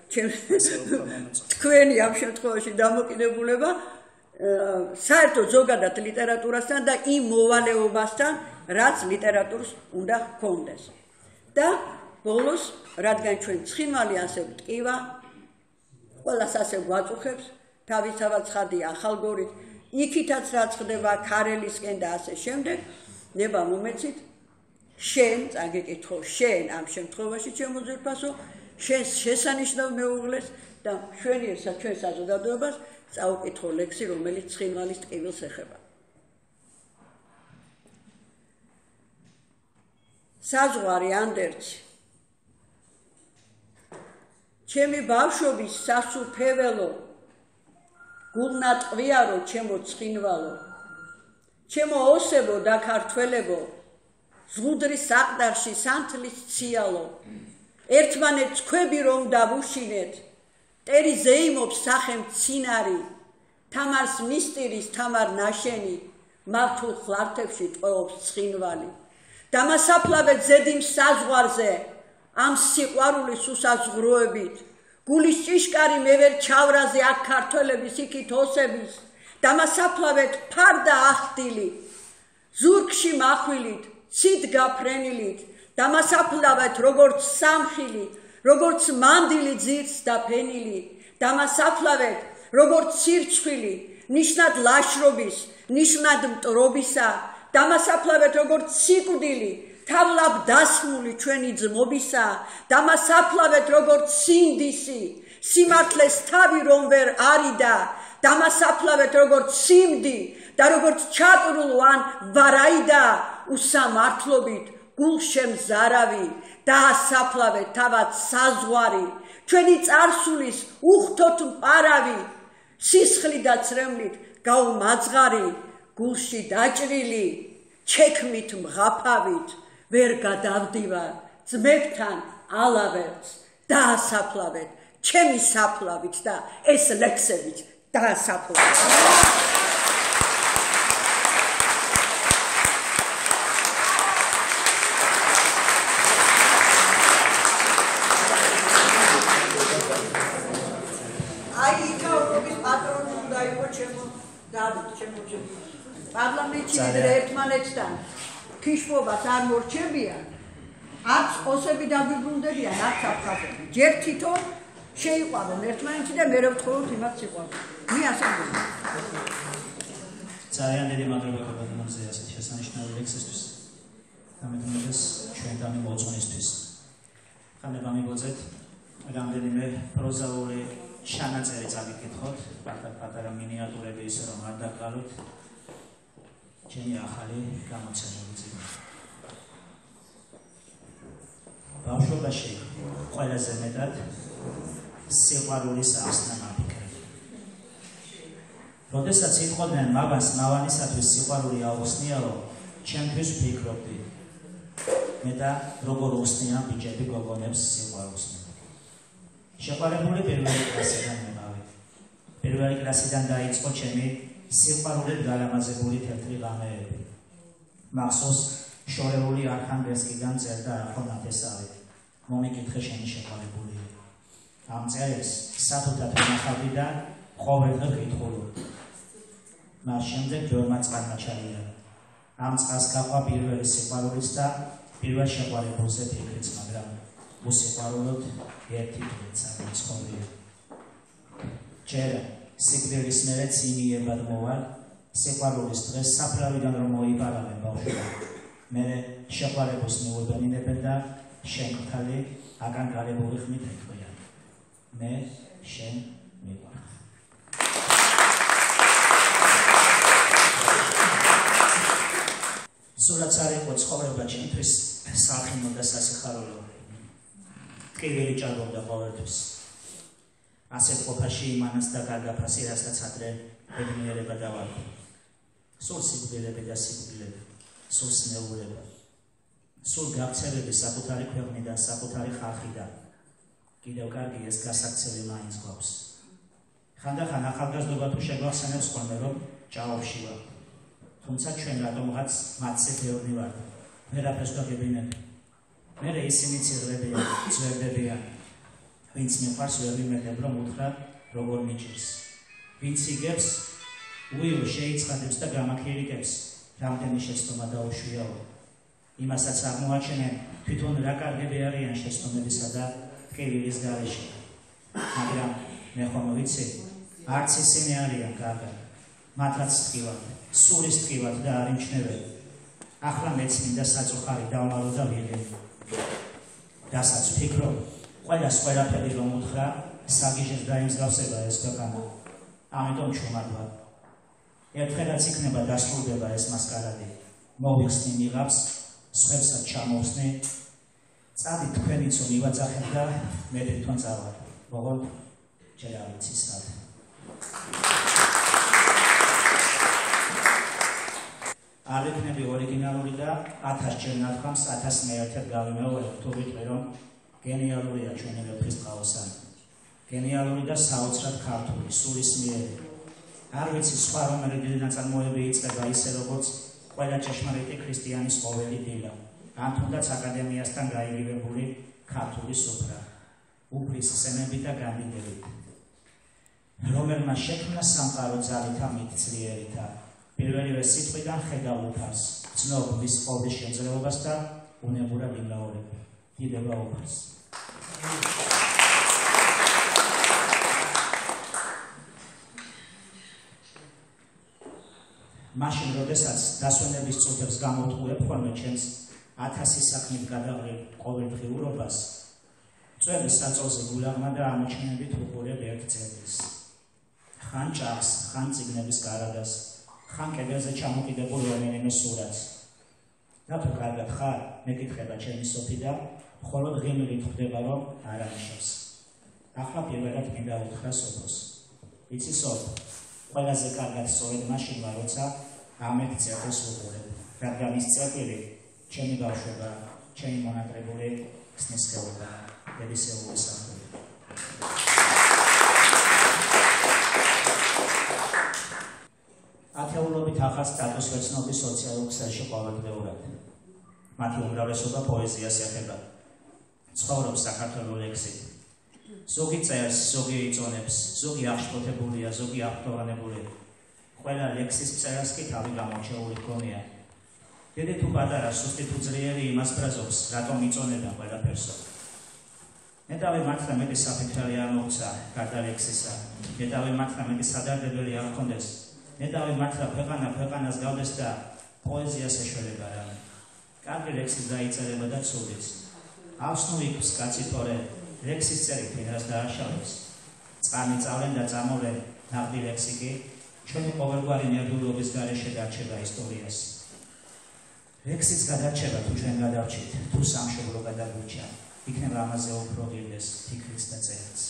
თქვენი ამ შემთხვევაში დამოკიდებულება საერთოდ ზოგადად ლიტერატურასთან და იმ მოვალეობასთან, რაც ლიტერატურს უნდა ჰქონდეს. და ბოლოს, რადგან ჩვენ ცხინვალი ასე ვტკივა, ყველას ასე გვაწუხებს, თავისთავად ცხადია ახალგორით, იქითაც რაც ხდება ქარელისკენ და ასე შემდეგ, ნება მომეცით, შენ, წაგეკითხო, შენ ამ შემთხვევაში ჩემო ძვირფასო, შენ შესანიშნავ მეუღლეს და შვენიერსა ჩვენ საზოგადოებას წაუკითხო ლექსი, რომელიც ცხინვალის ტკივილს ეხება. საზღვარი ანდერძი. ჩემი ბავშვობის სასუფეველო, გულნატყვიარო ჩემო ცხინვალო, ჩემო ოსებო და ქართველებო, ზღუდრის საყდარში სანთლის ციალო, ერთმანეთს ქვები რომ დავუშინეთ, ტერი ზეიმობს სახე მცინარი, თამარს მისტირის თამარ ნაშენი, მართულ ხლართებში ტყვეობს ცხინვალი. დამასაფლავეთ ზეიმ საზღვარზე, ამ სიყვარულის უსაზღვროებით, გულის ჭიშკარი მე ვერ ჩავრაზე აქ ქართველების იქით ოსების, დამასაფლავეთ ფარდა ახტილი, ზურგში מחვილით, ცით გაფრენილით, დამასაფლავეთ როგორც სამხილი, როგორც მანდილი ძირს და ფენილი, დამასაფლავეთ როგორც ცირცხვილი, ნიშნად ლაშრობის, ნიშნად მტრობისა, დამასაფლავეთ როგორც სიკვდილი, თავლაბ დასმული ჩვენი ძმობისა, დამასაფლავეთ როგორც სინდისი, სიმართლეს თავი რომ ვერ არიდა, დამასაფლავეთ როგორც სიმდი და როგორც ჩაკრულო ან ვარაიდა, უსამართლობით გულშემ ზარავი დაასაფლავე თავად საზღვარი ჩვენი წარსულის უხთოთ მყარავი სისხლი და ცრემლით გაუმაძღარი გულში დაჭრილი ჩექმით მღაფავით ვერ გადავდივარ ძმებთან ალავერts დაასაფლავეთ ჩემი საფლავით და ეს ლექსებით დაასაფლავეთ პარლამენტში ერთმანეთთან ქიშბობას არ მორჩებიან, არც ოსები დაგვიბრუნდებიან, არც აფხაზები. ჯერ თვითონ შეიყვარონ ერთმანეთში და მერე ვთხოვოთ იმათ სიყვარული. მე ასე მგონია. ძალიან დიდი მადლობა გაბატონებაზე ასეთი შესანიშნავი ლექსისთვის. გამეთმოდეს ჩვენთან მოწონისთვის. ხანდა მიგოძეთ რამდენიმე პროზაული შანაწერი წაგიკითხოთ, პატარ-პატარა მინიატურები ისე რომ არ დაკაროთ. ჩემი ახალი გამოცემული წიგნი. ბავშვობაში ყველაზე მეტად სიყვარულის ახსნა მაფიქრე. როდესაც იტყოდნენ მაგას მავანისათვის სიყვარული აუხსნიაო, ჩემთვის ვფიქრობდი. მე და როგორ უხსნიან ბიჭები გოგონებს სიყვარულს. შეყვარებული პირველი კლასიდან მიყავი. პირველი კლასიდან დაიწყო ჩემი სიყვარულით გალამაზებული თეთრი ღამეები. მახსოვს შორეული არხანგელსკიდან წერდა ახო ნათესავი. მომიკითხე შენი შეყვარებული. ამ წერილს საფუთად ვნახავდი და ყოველდღე ვკითხულობდი. მას შემდეგ ბევრმა წყალმა ჩაირა. ამ წყალს გაყვა პირველი სიყვარულის და პირველ შეყვარებულზე ფიქრიც, მაგრამ უსიყვარულოდ ერთი დღეც არ მიცხოვრია. ჯერ სიკვდილის მერე ციმიებად მოვალ, სიყვარულის დღეს საფლავიდან რომ მოიპარავენ ბავშვები. მერე შეყვარებულს მიუვებინებენ და შენქთალი აკანკარებული ხმით ეთქვიან. მე შენ მიყვარხ. სულაც არ იყო ცხოვრება ჩემთვის სახინო და სასიხარულო. ტკივილი ჭარბობდა ყოველთვის. ასეთ ყოფაში იმანას და გარდაფასი, რასაც ადრე ბედნიერება დავარქვა. სულ სიკვდილები და სიკვდილები, სულ სნეულება, სულ გაქცევები საკუთარი ქვეყნიდან, საკუთარი ხალხიდან. კიდევ კარგი ეს გასაქცევი მაინც გვაქვს. ხანდახან ახალგაზრდობა თუ შეგვახსენებს ხოლმე, რომ ჭაობში ვარ. თუმცა ჩვენ რატომღაც მათზე ბევრი ვართ. ვერაფერს ვაგებინებ. მერე ისინი ცირვებიან, ძვერდებიან. ვინც მიყვარს ვერ ვიმექებ რომ უთხრა როგორ მიჭირს. ვინც იგებს, უილ შეიცხადებს და გამაქირიკებს, რამდენი შეცდომა დაუშვიაო. იმასაც აღმოაჩენენ, თვითონ რა კარგები არიან შეცდომებისა და ტკივილის გარეშე. მაგრამ მე ხომ ვიცი, არც ისინი არიან კარგად. მათაც ტკივად, სულის ტკივად და არ იმჩნევენ. ახლა მეც მინდა საწუხარი დავმალო და ვიღებ. რასაც ვფიქრობ, ყველას ყველაფერი რომ უთხრა, საგიჟეს დაიმსგავსება ეს ქვეყანა. ამიტომ ჩუმად ვარ. ერთხელაც იქნება დასრულდება ეს მასკარადი. მოვიხსნი მიღავს, სხვებსაც ჩამოვხსნი. წადი თქვენიცო მივაძახებ და მე თვითონ წავალ. ოღონდ ჯერ არ ვიცი სად. არ იქნები ორიგინალური და ათასჯერ ნათქვამს ათასმე ერთად გავიმეორებ, თუ ვიტყვი რომ გენიალურია ჩვენი ვეფხისტყაოსანი. გენიალური და საოცრად ქართული, სულისმიერი. არ ვიცი სხვა რომელი დიდი ნაწარმოები იწყება ისე როგორც ყველა ჭეშმარიტი ქრისტიანის ყოველი დილა. ან თუნდაც აკადემიასთან გაიგივებული ქართული სუფრა. უფლის ხსენები და განდიდებით. რომელმა შექმნა სამყარო ძალით ამით ძლიერითა. პირველივე სიტყვიდან ხედავ უფალს, ვცნობ მის ყოვლის შემძლეობას და უნებურად იმრავალებ. დიდება უფალს. მაშინ, როდესაც დასვენების წუთებს გამოვტყუებ ხოლმე ჩემს ათასი საქმით გადაღლილ ყოველდღიურობას, წვევი საწოლზე გულაღმა და ამოჩნებით უყურებ ერთ წერილს. ხან ჭახს, ხან წიგნების გარაგას, ხან კედელზე ჩამოკიდებულ რომელიმე სურათს. და თუ კარგად ხარ, მეკითხება ჩემი სოფი და მხოლოდ ღიმილით ხვდება რომ არ ამიშავს. ახლა პირველად მინდა უთხრა სოფოს. იცი სოფ, ყველაზე კარგად სწორედ მაშინ ვარ, როცა ამეთ წერტილს ვუყურებ, რადგან ის წერტილი ჩემი ბავშვობა, ჩემი მონატრებული ხსნის ხელობა, დედისეული სახელი. ათეულობით ახალ სტატუსს ვეცნობი სოციალურ ქსელში ყოველდღიურად. მათი უმრავლესობა პოეზიას ეხება. ცხოვრობს საქართველოს ლექსით. ზოგი წერს, ზოგი იწონებს, ზოგი აღშფოთებულია, ზოგი აღფრთოვანებული. ყველა ლექსის წერას კი თავი გამორჩეული ჰქონია. დედა თუ პატარა, სუსტი თუ ძლიერი იმას ბრაზობს, რატომ იწონება ყველაფერსო. ნეტავი მართლა მეტი საფიქრალი არ მოხდა გარდა ლექსისა. ნეტავი მართლა მეტი სადარდებელი არ ჰქონდეს. ნეტავი მართლა ქვეყანა ქვეყანას გავდეს და პოეზიას ეშველება რა. კარგი ლექსი დაიწერება და ცუდიც. ავსნუ იქს კაცი თორე ლექსის წერი ფენას დააშალებს. წყამი წავლენ და წამოვლენ ნაღდი ლექსი კი ჩვენი ყოველგვარი ნერვულობის გარეშე დარჩება ისტორიას. ლექსის გადარჩება თუ ჩვენ გადარჩით, თუ სამშობლო გადაგურჩა, იქნება ამაზე უფრო ღირდეს ფიქრიც და წერაც.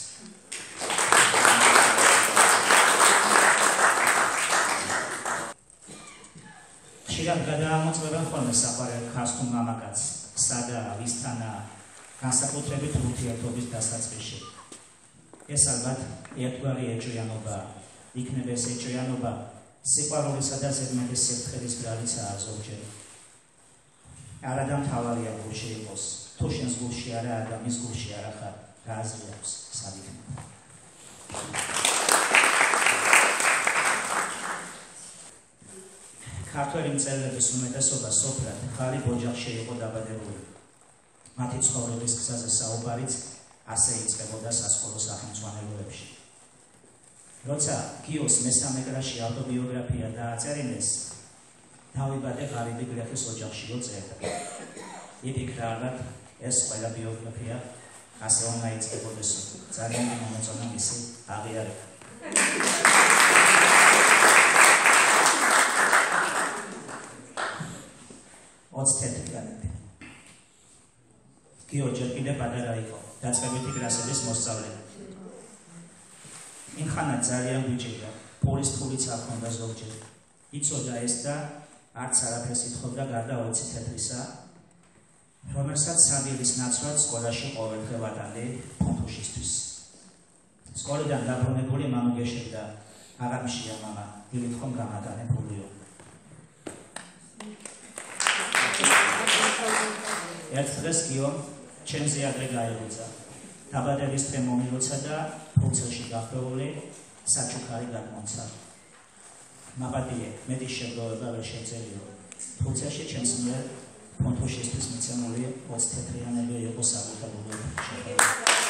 ხშირად გადაამოწმებენ ხოლმე საყვარელ ქალს თუ მამაკაცს, სადაა, ვისთანაა, განსაკუთრებით ურთიერთობის დასაწყისში. ეს ალბათ ერთგვარი ეჭვიანობაა. იქნება ეს ეჭვიანობა სიყვარულისა და ზედმეტის სიფრთხილის ბრალიცაა ზოგჯერ. არადა მთავარია გულში იყოს. თუ შენს გულში არაა და მის გულში არა ხარ, რა აზრი აქვს, სად იქნება? ქართველი მწერლების უმეტესობა სოფლად ხალიფ ოჯახში იყო დაბადებული. მათი ცხოვრების გზაზე საუბარიც ასე იწყებოდა სასკოლო სახელმძღვანელოებში. როცა გიოს მესამე კლასში ავტობიოგრაფია დააწერინეს, დავიბადე ღარიბი გლეხის ოჯახშიო წერდა. იფიქრა ალბათ ეს ყველა ბიოგრაფია ასე უნდა იწყებოდეს. ძალიან მომეწონა მისი აღიარება. ოცდაათი გიო ჯერ კიდევ პატარა იყო, დაწყებითი კლასების მოსწავლე. იმხანა ძალიან ბიჭია, პოლის ფულიც არ ჰქონდა ზოგჯერ. იცოდა ეს და არც არაფერს ითხოვდა გარდა ოცი თეთრისა, რომელსაც სადილის ნაცვლად სკოლაში ყოველდღე ვატანდი ფონთუშისთვის. სკოლიდან დაბრუნებული მამუგეშებდა, აღამშია მამა, დილით ხომ გამატანე ფულიო. ერთ დღეს გიო ჩემზე ადრე გაიღვიძა. დაბადების დღე მომილოცა და ფურცელში გახვეული საჩუქარი გადმონცა. მაბადიე, მეტი შეგროვება ვერ შეძლიო. ფურცელში ჩემს მიერ ფონთუშისთვის მიცემული ოცი თეთრიანები იყო საკუთრებული შეხედა.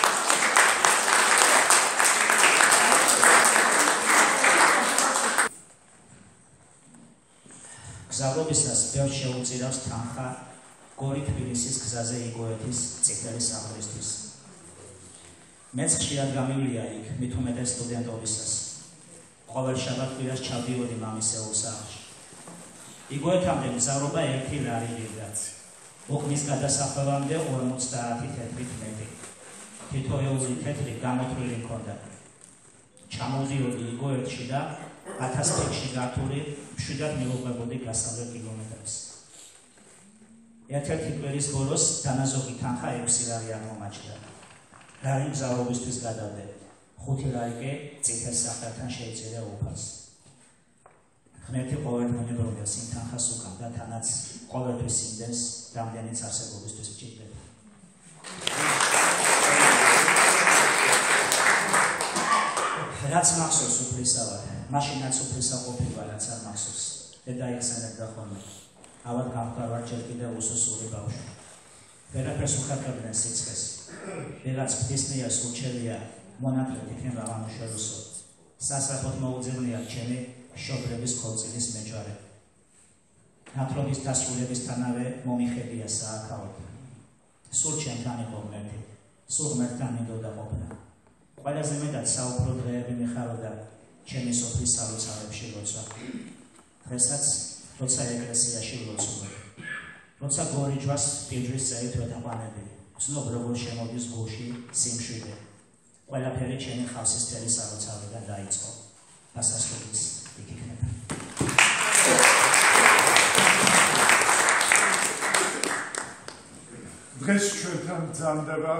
გზავრობისას ბევრ შეუწირავს თანხა გორი თბილისის გზაზე იგოეთის წითელი სამყაროსთვის. მეც ხშირად გამივლია იქ, მით უმეტეს სტუდენტობისას. ყოველ შაბათ-კვირას ჩავდიოდი მამისეულ სახლში. იგოეთამდე მგზავრობა ერთი ლარი ღირდა. უკნის გადასახვევამდე ორმოცდაათი თეთრით მეტი. თითოეული თეთრი გამოთვლილი მქონდა. ჩამოვდიოდი იგოეთში და ათას ფიქში გართული მშვიდად მივუყვებოდი გასავლელ კილომეტრებს. ერთ-ერთი კვირის ბოლოს დანაზოგი თანხა ექვსი ლარი აღმოაჩნდა. ლარი მგზავრობისთვის გადავდე. ხუთი ლარი კი წითელ საყდართან შეიწერა უფალს. ღმერთი ყოველდღე ბრუნდეს იმ თანხას უკან და თანაც ყოველთვის იმდენს, რამდენიც არსებობისთვის მჭირდება. რაც მახსოვს უფლისა ვარ, მაშინაც უფლისა ყოფილა, რაც არ მახსოვს. დედა იხსენებდა ხოლმე. ავად გამყარვარ ჯერ კიდევ უსუსური ბავშვი. ვერაფერს უხერხებდნენ სიცხეს. ვიღაც ღვთისმიერ სულჩელია მონათლეთ იქნება ამუშველოსო. სასწრაფოდ მოუძებნია ჩემი მშობლების ქორწილის მეჯვარე. ნათლობის დასრულებისთანავე მომიხედია სააქაოდ. სულ ჩემთან იყო ღმერთი, სულ ღმერთთან მინდოდა ყოფნა. ყველაზე მეტად საუფრო დღეები მიხაროდა ჩემი სოფლის სალოცავებში როცა. დღესაც როცა ეკლესიაში ვლოცულობ. როცა გორიჯვას პირჯვის წერით ვეთაყვანები, ვცნობ როგორ შემოდის გულში სიმშვიდე. ყველაფერი ჩემი ხალხისფერი საროცავიდან დაიწყო. პასასხობის იქ იქნება. დღეს ჩვენთან ბრძანდება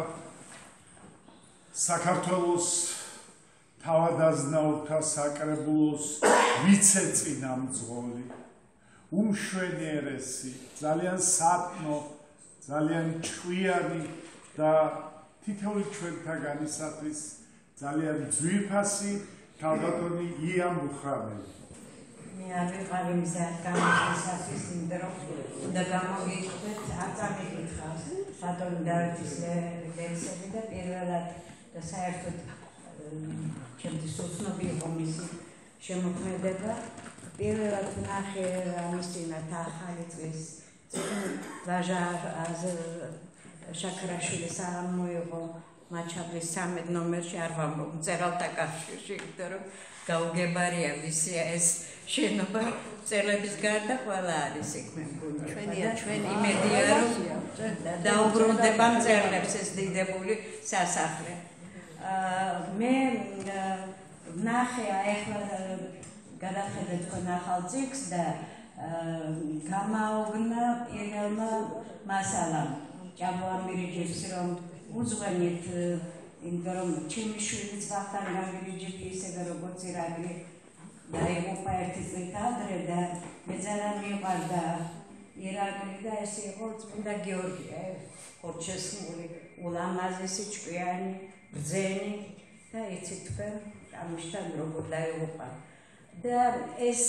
საქართველოს თავადაზნაურთა საკრებულოს ვიცე-წინამძღოლი, უმშვენიერესი, ძალიან სათნო, ძალიან ჭკვიანი და თითოეული ჩვენთაგანისათვის ძალიან ძვირფასი თავდადონი ია მუხრანელი. მე არ ვიყავ მზად გამოსვლისათვის, იმიტომ რომ უნდა გამოგიყვეთ, არ წამიკითხავს ბატონი დავითის ლექსები და პირველად და საერთოდ ჩემთვის უცნობი იყო მისი შემოქმედება. პირველად ვნახე ამის წინათ ახალი წლის ვაჟა შაქრაშვილის აღმოიღო მაჩაბლის სამედ ნომერში, არ ვამბობ მწერალთა კავშირში, იმიტომ რომ გაუგებარია მისი ეს შენობა მწერლების გარდა ყველა არის იქ მე მგონი. ჩვენია ჩვენი იმედია რომ დაუბრუნდება მწერლებს ეს დიდებული სასახლე. მე ვნახე ახლა გადახედეთ თქვენ ახალ წიგნს და გამაოგნა პირველმა მასალამ ჭაბუამირიჯის რომ უძღვენით, იმიტომ რომ ჩემი შვილიც ვახტანგ გამირიჯი ისევე როგორც ირაკლი დაიღუპა ერთი წლით ადრე და მე ძალიან მიყვარდა ირაკლი და ეს იყო წმინდა გიორგი, ხორჩესმული, ულამაზესი, ჭკვიანი, ბრძენი და იცით თქვენ ამისთან როგორ დაიღუპა. და ეს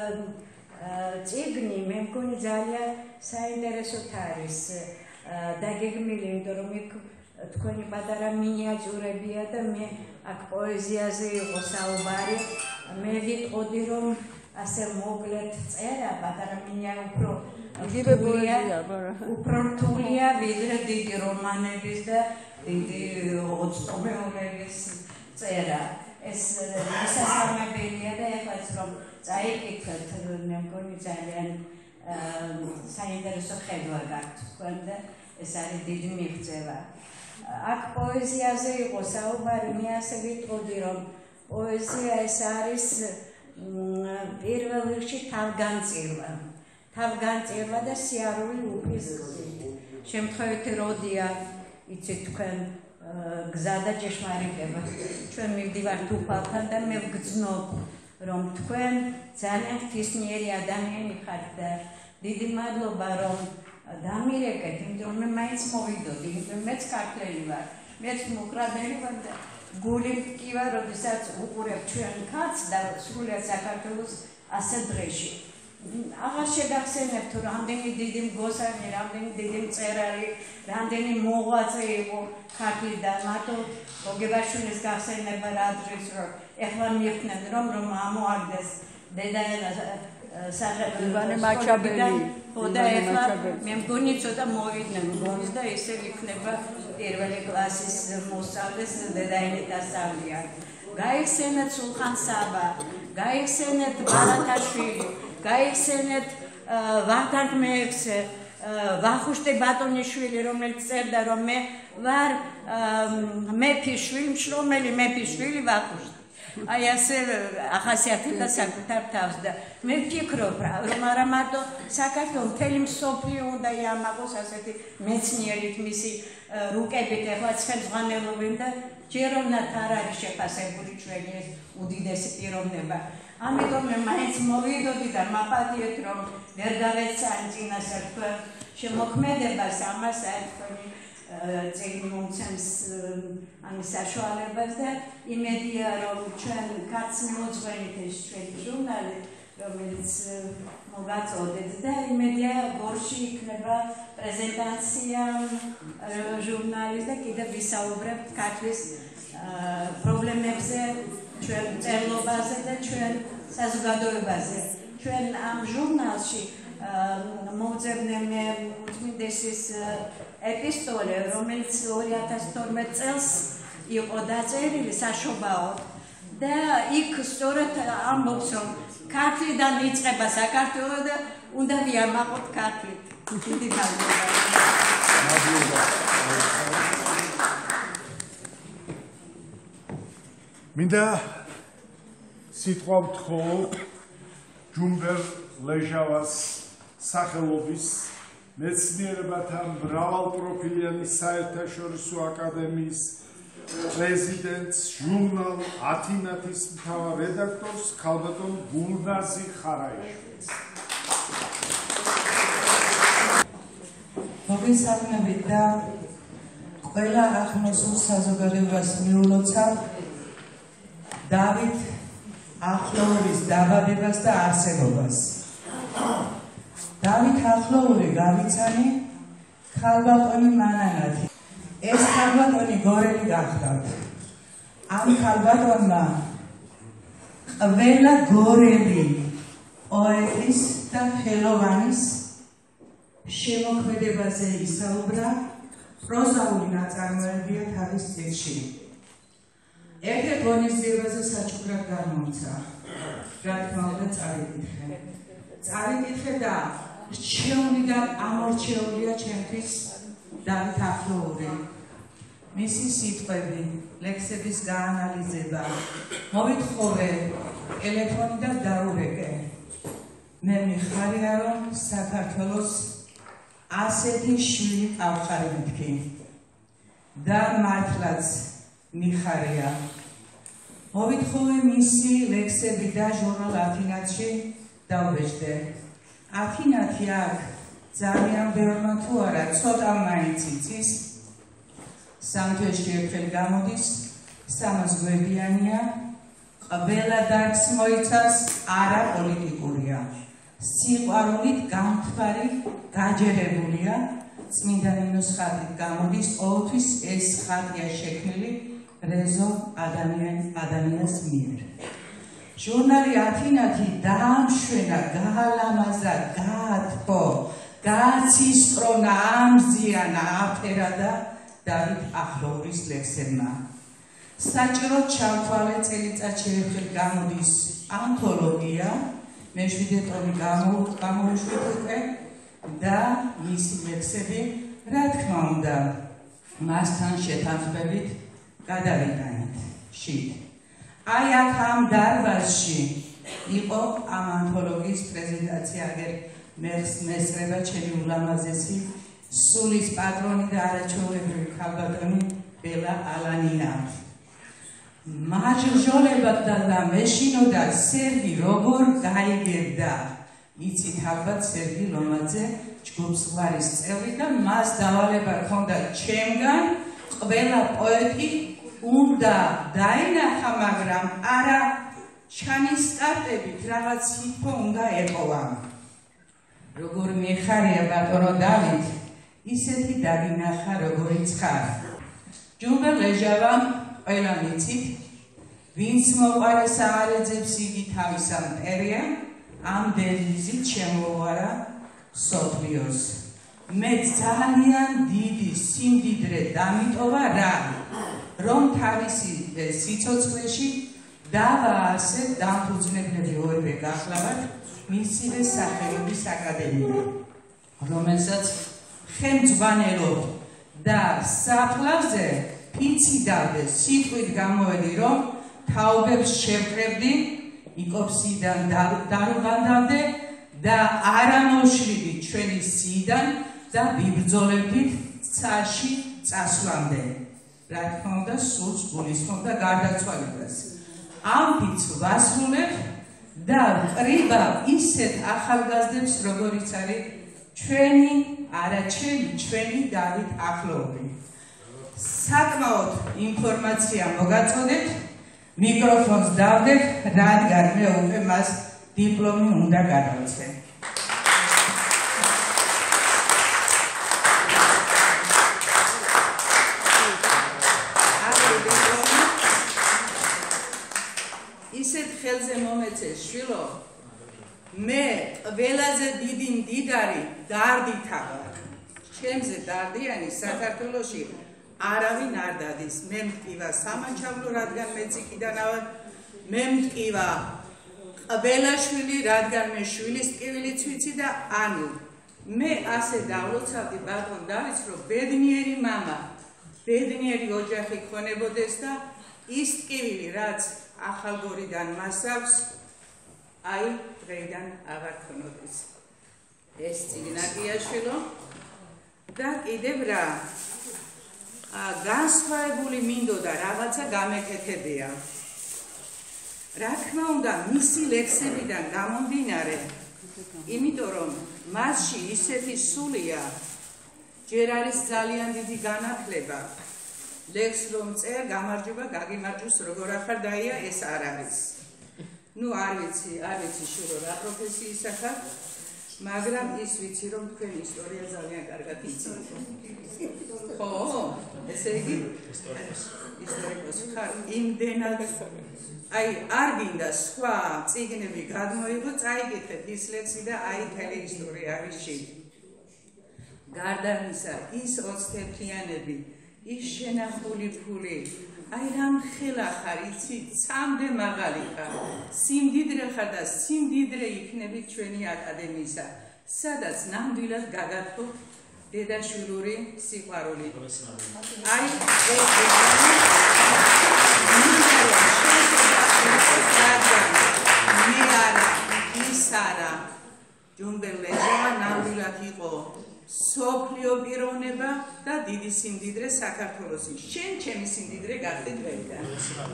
წიგნი მე მგონი ძალიან საინტერესოდ არის დაგეგმილი, იმიტომ რომ იქ თქვენი პატარა მინიატიურებია და მე აქ პოეზიაზე იყო საუბარი. მე ვიტყოდი რომ ასე მოკლედ წერა პატარა მინიატიურა უფრო რთულია ვიდრე დიდი რომანების და დიდი ოცნებების წერა. ეს მისასალმებელია და ეხლაც რომ წაიკითხეთ, მე მგონი ძალიან საინტერესო ხედვა გაქვთ თქვენ და ეს არის დიდი მიღწევა. აქ პოეზიაზე იყო საუბარი, მე ასე ვიტყოდი რომ პოეზია ეს არის პირველ რიგში თავგანწირვა. თავგანწირვა და სიარული უფლის გზით. შემთხვევითი როდია იცით თქვენ გზა და ჭეშმარიტება. ჩვენ მივდივართ უფალთან და მე ვგრძნობ რომ თქვენ ძალიან ღვთისმიერი ადამიანი ხართ და დიდი მადლობა რომ დამირეკეთ, იმიტომ რომ მე მაინც მოვიდოდი, იმიტომ რომ მეც ქართველი ვარ, მეც მუხრანელი ვარ და გული მტკივა, როდესაც უყურებ ჩვენ ქართლს და სრულიად საქართველოს ასე დღეში. აღარ შეგახსენებთ თუ რამდენი დიდი მგოსანი, რამდენი დიდი მწერალი, რამდენი მოღვაწე იყო ქართლიდან, მარტო გოგებაშვილის გახსენება რა დღეს რომ ეხლა მიხდნენ რომ რომ ამოაგდეს დედაენა ივანე მაჩაბელი. და ეხლა მე მგონი ცოტა მოვიდნენ გონის და ისე იქნება პირველი კლასის მოსწავლეს დედაენით ასწავლია. გაიხსენეთ სულხან საბა, გაიხსენეთ ბარათაშვილი, გაიხსენეთ ვახტანგ მეექვსე, ვახუშტი ბატონიშვილი, რომელიც წერდა რომ მე ვარ მეფის შვილი, მშრომელი მეფის შვილი ვახუშტი. აი ასე ახასიათებდა საკუთარ თავს და მე ვფიქრობ რომ არა მარტო საქართველოს მთელი მსოფლიო უნდა იამაყოს ასეთი მეცნიერით მისი რუკებით ეხლა ხელმძღვანელობენ და ჯეროვნად არ არის შეფასებული ჩვენი ეს უდიდესი პიროვნება. ამიტომ მე მაინც მოვიდოდი და მაპატიეთ რომ ვერ გავეცან წინასწარ თქვენ შემოქმედებას ამას თქვენი წიგნი მომცემს ამის საშუალებას და იმედია რომ ჩვენ კაც მოძღვენით ეს ჩვენი ჟურნალი რომელიც მოგაწოდეთ და იმედია გორში იქნება პრეზენტაცია ჟურნალის და კიდევ ვისაუბრებთ ქართლის პრობლემებზე, ჩვენ მწერლობაზე და ჩვენ საზოგადოებაზე. ჩვენ ამ ჟურნალში მოვძებნე მე უწმინდესის ეპისტოლე, რომელიც ორი ათას თორმეტ წელს იყო დაწერილი საშობაოდ და იქ სწორედ ამბობს რომ ქართლიდან იწყება საქართველო და უნდა ვიამაყოთ ქართლით. დიდი მადლობა. მინდა სიტყვა ვთქო ჯუმბერ ლეჟავას სახელობის მეცნიერებათა მრავალპროფილიანი საერთაშორისო აკადემიის პრეზიდენტს, ჟურნალ ათინათის მთავარ რედაქტორს ქალბატონ გულნაზი ხარაიშვილს. მოგესალმებით და ყველა აღმოსულ საზოგადოებას მიულოცავ დავით ახლოურის დაბადებას და არსებობას. დავით ახლოური გავიცანი ქალბატონი მანანათი. ეს ქალბატონი გორელი გახდათ. ამ ქალბატონმა ყველა გორელი პოეტის და ხელოვანის შემოქმედებაზე ისაუბრა, პროზაული ნაწარმოებია თავის წიგნში. ერთ-ერთ ღონისძიებაზე საჩუქრად გამომცა. რა თქმა უნდა წარიკითხე. წარიკითხე და რჩეულიდან ამორჩეულია ჩემთვის დავით ახლოური. მისი სიტყვები, ლექსების გაანალიზება, მოვითხოვე ტელეფონიდან დაურეკე. მე მიხარია, რომ საქართველოს ასეთი შვილი ავხარი მეთქი და მართლაც მიხარია. მოვითხოვე მისი ლექსები და ჟურნალ ათინათში დავბეჭდე. ათინათი აქ ძალიან ბევრმა თუ არა, ცოტა მაინც იცის. სამთვეში ერთხელ გამოდის, სამას გვერდიანია, ყველა დარგს მოიცავს, არა პოლიტიკურია. სიყვარულით გამთბარი, გაჯერებულია, წმინდა ნინოს ხატით გამოდის, ყოველთვის ეს ხატია შექმნილი რეზო ადამიანის მიერ. ჟურნალი ათინათი დაამშვენა, გაალამაზა, გაათბო, გააცისტრონა, ამზიანა, აფერა და დავით ახლოურის ლექსებმა. საჭიროდ ჩავთვალე წელიწადში ერთხელ გამოდის ანთოლოგია, მეშვიდე ტომი გამოუშვით უკვე და მისი ლექსები, რა თქმა უნდა, მასთან შეთანხმებით გადავიტანით შიგ. აი აქ ამ დარბაზში იყო ამ ანთოლოგიის პრეზენტაცია, აგერ მესწრება ჩემი ულამაზესი სულის პატრონი და არაჩვეულებრივი ქალბატონი ბელა ალანია. მაჟჟოლებად და მეშინოდა სერგი როგორ გაიგებდა. იცით ალბათ სერგი ლომაძე ჯგუფს გვარის წევრი და მას დავალება ჰქონდა ჩემგან ყველა პოეტი უნდა დაინახა, მაგრამ არა ჩანის სტარტებით რაღაც სიტყვა უნდა ეყოლა. როგორ მიხარია ბატონო დავით, ისეთი დაგინახა როგორიც ხარ. ჯუმბერ ლეჟავა ყველა მიცით, ვინც მოყარა სამარეძებს იგი თავისა მტერია, ამ დედლიზით შემოვარა მსოფლიოს. მე ძალიან დიდი სიმდიდრე დამიტოვა რა, რომ თავისი სიცოცხლეში დავაარსე დამფუძნებლები ორივე გახლავთ მისივე სახელობის აკადემია, რომელსაც ხელმძღვანელობ და საფლავზე ფიციდავდე, სიტყვით გამოვედი, რომ თაობებს შევკრებდი, იკოპსიიდან დარუბანდავდე და არამოშლიდი ჩვენი სიიდან და ვიბრძოლებდით ცაში წასვლამდე. რა თქმა უნდა, სულს გულისხმობდა გარდაცვალებას. ამ ფიცს ვასრულებ და ვყრიბა ისეთ ახალგაზრდებს, როგორიც არის ჩვენი, არა ჩემი, ჩვენი დავით ახლოური. საკმაოდ ინფორმაცია მოგაწოდეთ, მიკროფონს დავდებ, რადგან მე უკვე მას დიპლომი უნდა გადავცე. ისეთ ხელზე მომეცეს შვილო, მე ყველაზე დიდი მდიდარი დარდითა ვარ. ჩემზე დარდიანი საქართველოში არავინ არ დადის. მე მტკივა სამაჩაბლო, რადგან მე ციკიდანა ვარ, მე მტკივა ყველა შვილი, რადგან მე შვილის ტკივილიც ვიცი და ანუ მე ასე დავლოცავდი ბატონ დავითს, რომ ბედნიერი მამა, ბედნიერი ოჯახი ქონებოდეს და ის ტკივილი, რაც ახალგორიდან მას აქვს, აი დღეიდან აღარ ქონოდეს. ეს წიგნაკია შვილო და კიდევ რა განსხვავებული მინდოდა რაღაცა გამეკეთებია. რა თქმა უნდა, მისი ლექსებიდან გამომდინარე, იმიტომ რომ მასში ისეთი სულია, ჯერ არის ძალიან დიდი განათლება. ლექს რომ წერ, გამარჯობა, გაგიმარჯოს, როგორ ახარ დაია, ეს არ არის. ნუ არ ვიცი, არ ვიცი შურო რა პროფესიის ახარ, მაგრამ ის ვიცი, რომ თქვენ ისტორია ძალიან კარგად იცით. ხო, ესე იგი ისტორიკოსი ხარ, იმდენად აი არ გინდა სხვა წიგნები გადმოიღო, წაიკითხეთ ის ლექსი და აი მთელი ისტორია არის შიგ. გარდა ამისა, ის ოცდაათიანები, ის შენახული ფული, აი რამხელა ხარ, იცი, ცამდე მაღალი ხარ, სიმდიდრე ხარ და სიმდიდრე იქნები ჩვენი აკადემიისა, სადაც ნამდვილად გაგათხოვ დედაშვილური სიყვარული. აი მე არა, ის არა, ჯუმბერ ლეჟავა ნამდვილად იყო სოფლიო პიროვნება და დიდი სიმდიდრე საქართველოსი. შენ ჩემი სიმდიდრე გახდე დღეიდან.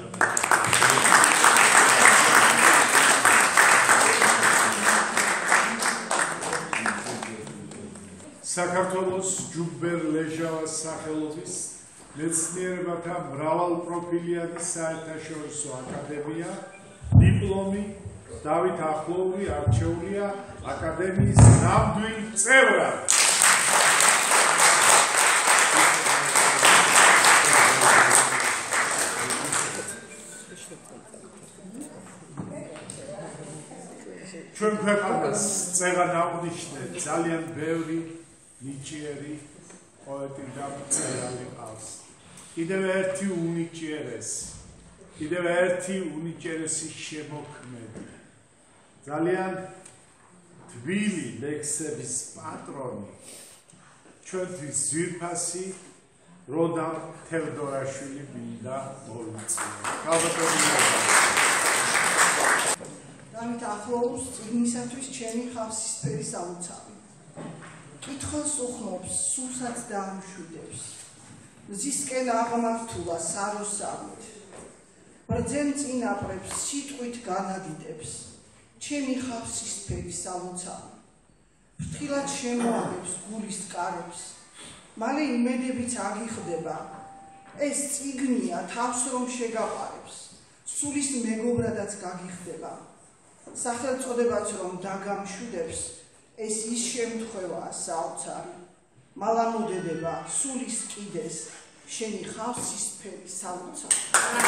საქართველოს ჯუმბერ ლეჟავას სახელობის მეცნიერებათა მრავალპროფილიანი საერთაშორისო აკადემია, დიპლომი, დავით ახლოური არჩეულია აკადემიის ნამდვილ წევრად. ჩვენ ქვეყანას წეღან აღნიშნე ძალიან ბევრი ნიჭიერი პოეტი და მწერალი ყავს. კიდევ ერთი უნიჭიერესი, კიდევ ერთი უნიჭიერესი შემოქმედი. ძალიან თბილი ლექსების პატრონი, ჩვენთვის ძვირფასი როდამ თევდორაშვილი მინდა მოვიწვიო. გავაკეთებია. დავით ახლოურს წიგნისათვის ჩემი ხავსისფერი სამოცავი. კითხავს უხმობს, სულსაც დაამშვიდებს. მზისკენ აღმართულა საროსავით. ბრძენ წინაპრებს სიტყვით განადიდებს. ჩემი ხავსისფერი სამოცავი. ფრთხილად შემოაგებს გულის ტკარებს. მალე იმედებიც აგიხდება. ეს წიგნია თავს რომ შეგაყარებს. სულის მეგობრადაც გაგიხდება. სახელწოდებაც რომ დაგამშვიდებს, ეს ის შემთხვევაა საოცარი. მალამოდედება სულის კიდეს, შენი ხავსისფერი სამოცავი.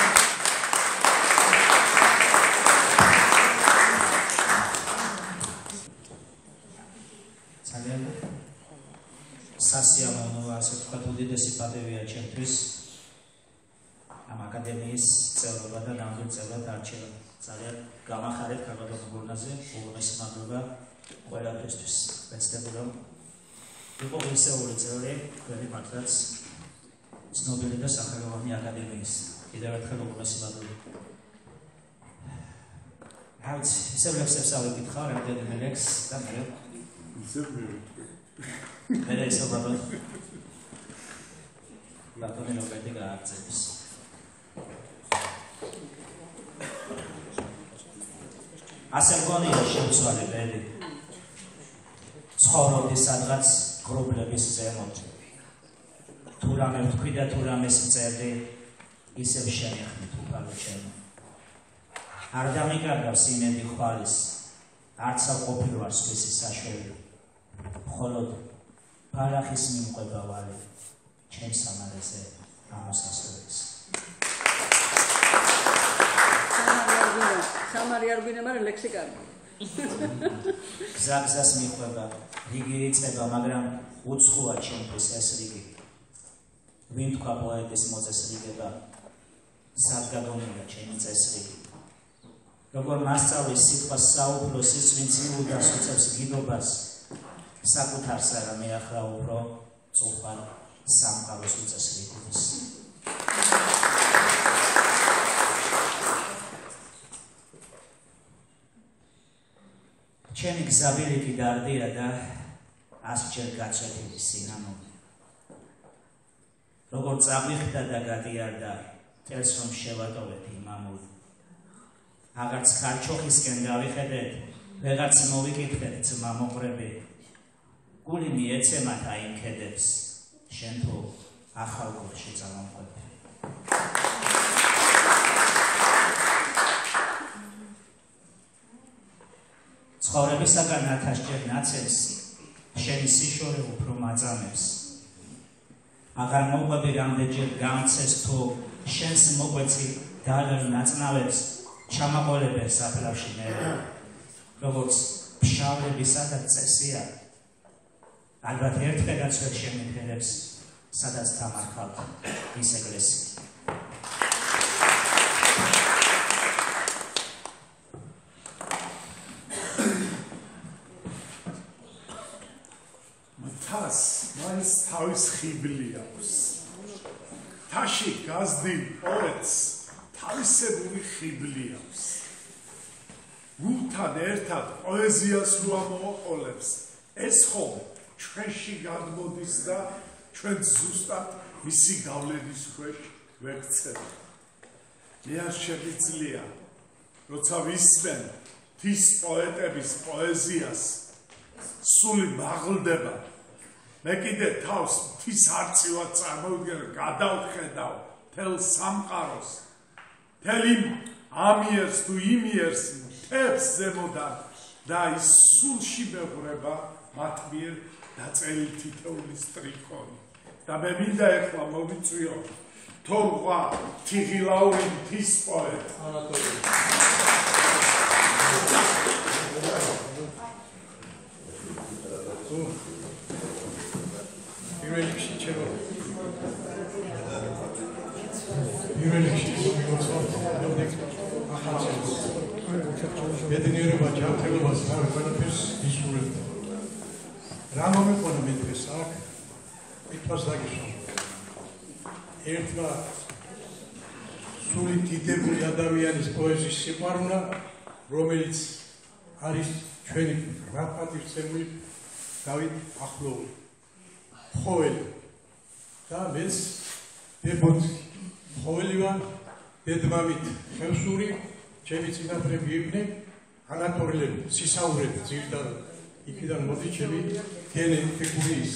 ძალიან სასიამოვნოა, ასე ვთქვათ, უდიდესი პატივია ჩემთვის ამ აკადემიის წევრობა და ნამდვილ წევრად არჩევა. ძალიან გამახარებ ქალბატონ გურნაძე, უღრმესი მადლობა ყველაფრისთვის. ვეცდები რომ იყო ისეული წევრი, თქვენი მართლაც ცნობილი და სახელოვანი აკადემიის. კიდევ ერთხელ უღრმესი მადლობა. რაც ისევ ლექსებს ავიკითხავ, რამდენიმე ლექს და მე ისევ მივიტყვი. მე ისევ ბატონ ბატონი რობერტი გააგზავნეს. ასე მგონია შემცვარი ბედი ცხოვრობდი სადღაც ღრუბლების ზემოთ. თუ რამე ვთქვი და თუ რამეს მწერდი, ისევ შემიხდით უფალო ჩემო. არ დამიკარგავს იმედი ხვალის, არც არ ყოფილვარ სხვისი საშველი. მხოლოდ ბალახის მიმყვება ვარი ჩემს სამარეზე ამოსასწორებს. სამარი არ გვინდა, მაგრამ ლექსი კარგი. გზა-გზას მიხვება, რიგი იწება, მაგრამ უცხოა ჩემთვის ეს რიგი. ვინ თქვა პოეტის მოწესრიგება, სად გაგონია ჩემი წესრიგი. როგორ მასწავლის სიტყვას საუფლოს ის, ვინც იუდას უწევს გიდობას, საკუთარს არა მეახრა უფრო წუხარ სამყაროს უწესრიგებს. ჩემი გზაბილიკი დარდია და ასჯერ გაწვეთილი სინამონი. როგორ წამიხდა და გადიარდა წელს რომ შევატოვეთ იმამული. აღარც ხარჩოხისკენ გავიხედეთ, ვეღარც მოვიკითხეთ ძმა მოყრები. გული მიეცემათ აიმ ქედებს, შენ თუ ახალ გულში წამომყვები. ცხოვრებისაგან ათასჯერ ნაცებს, შენი სიშორე უფრო მაწამებს. აღარ მოყვები რამდენჯერ გამცეს თუ შენს მოყვეცი დაღერ ნაწნავებს ჩამაყოლებენ საფლავში მერე. როგორც ფშავლები სადაც წესია, ალბათ ერთხელაც ვერ შემიდგენებს, სადაც დამარხავთ ის ეკლესია. მთას მაინც თავის ხიბლი აქვს. მთაში გაზრდილ პოეტს თავისებური ხიბლი აქვს. გულთან ერთად პოეზიას რო ამოაყოლებს, ეს ხომ ჩვენში გადმოდის და ჩვენ ზუსტად მისი გავლენის ქვეშ ვექცევთ. მე არ შემიძლია, როცა ვისმენ თის პოეტების პოეზიას, სული მაღლდება. მე კიდე თავს თის არწივად წარმოვიდგენ, გადავხედავ თელ სამყაროს, თელ იმ ამიერს თუ იმიერს მთებს ზემოდან და ის სულში მეღვრება მათ მიერ დაწერილი თითოეული სტრიქონი. და მე მინდა ეხლა მოვიწვიო თორღვა თიღილაური მთის პოეტი. პირველ რიგში ჩემო პირველ რიგში ბედნიერება ჯანმრთელობას და ყველაფერს ისურვებდა. რა მომეყონა მე დღეს აქ მითქოს დაგიშვა. ერთმა სული დიდებული ადამიანის პოეზიის სიყვარულა, რომელიც არის ჩვენი რაფატირცემული დავით ახლოვი. ხოველი და მეც დებოძი. ხოველი ვარ, დედმამით ხევსური, ჩემი წინაპრები იყვნენ ანატორლები, სისაურები, ძირითადად იქიდან მოდი ჩემი გენეტიკური ის.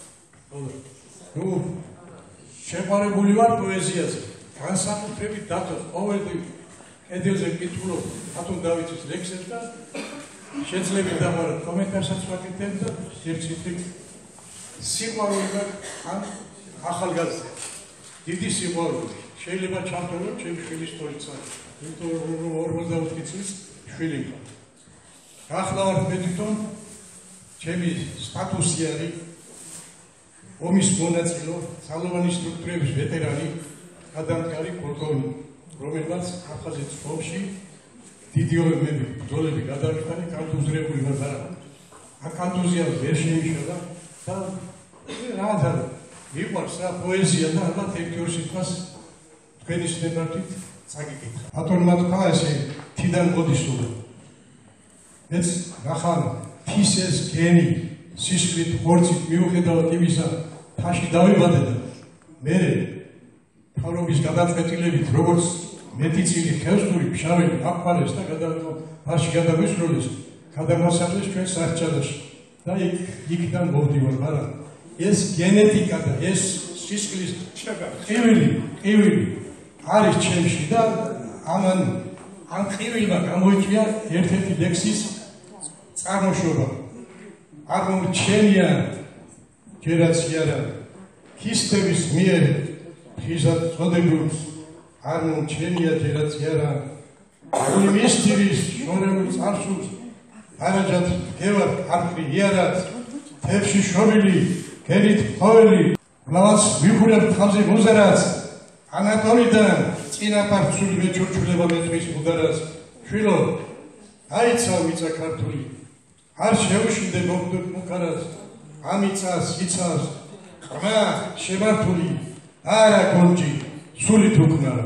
ნუ შეყვარებული ვარ პოეზიაზე, განსაკუთრებით დათოს ყოველდღე კედელზე კითხულობ ათონ დავითის ლექსებს და შეძლებით დამართ კომენტარსაც ვაკეთებ და ერთ წითლით სიყვარული ან ახალგაზრდა. დიდი სიყვარული. შეიძლება ჩამთვალოთ ჩემი შვილის თორიცა. იმიტომ რომ ორმოცდაოთხი წლის შვილი მყავს. ახლა ვარ მე თვითონ ჩემი სტატუსი არის ომის მონაწილო, ძალოვანი სტრუქტურების ვეტერანი, გადამდგარი პოლკოვნიკი, რომელმაც აფხაზეთის ომში დიდი ომები, ბრძოლები გადავიტანა, კონტუზირებული ვარ და აქ კონტუზია ვერ შეიშალა და რა მიყვარს რა პოეზია და ალბათ ერთ-ორი სიტყვას თქვენი სნებართით წაგიკითხა. ბატონმა თქვა ესე თიდან მოდისულა. მეც ნახან თის ეს გენი სისხლით ხორცით მიუხედავად იმისა თაში დავიბადე და მე თავრობის გადაწყვეტილებით როგორც მეტიცილი ხევსური ფშაველი აფხარეს და გადავიღო მასში გადავისროლეს გადამასახლეს ჩვენ საერთაშორისოში და იქ იქიდან მოვდივარ, მაგრამ ეს გენეტიკა და ეს სისხლის ყივილი ყივილი არის ჩემში და ამან ამ ყივილმა გამოიწვია ერთ-ერთი ლექსის წარმოშობა. არ მომრჩენია ჯერაც არა ქისტების მიერ ხიზად წოდებულს არ მომრჩენია ჯერაც არა მისტირის შორეულ წარსულს არაჯად გევარ არხი იარად თებში შორილი გერით ხოველი გლავას ვიხურებ ხალხი მუზერას ანატოლიდან წინაპარცული მეჩურჩულება მეტყვის მუდარას შვილო აიცა ვიცა ქართული არ შეუშინდე მოგდოდ მუქარას ამიწას იცავს რა შემართული არა გონჯი სულით უკნარა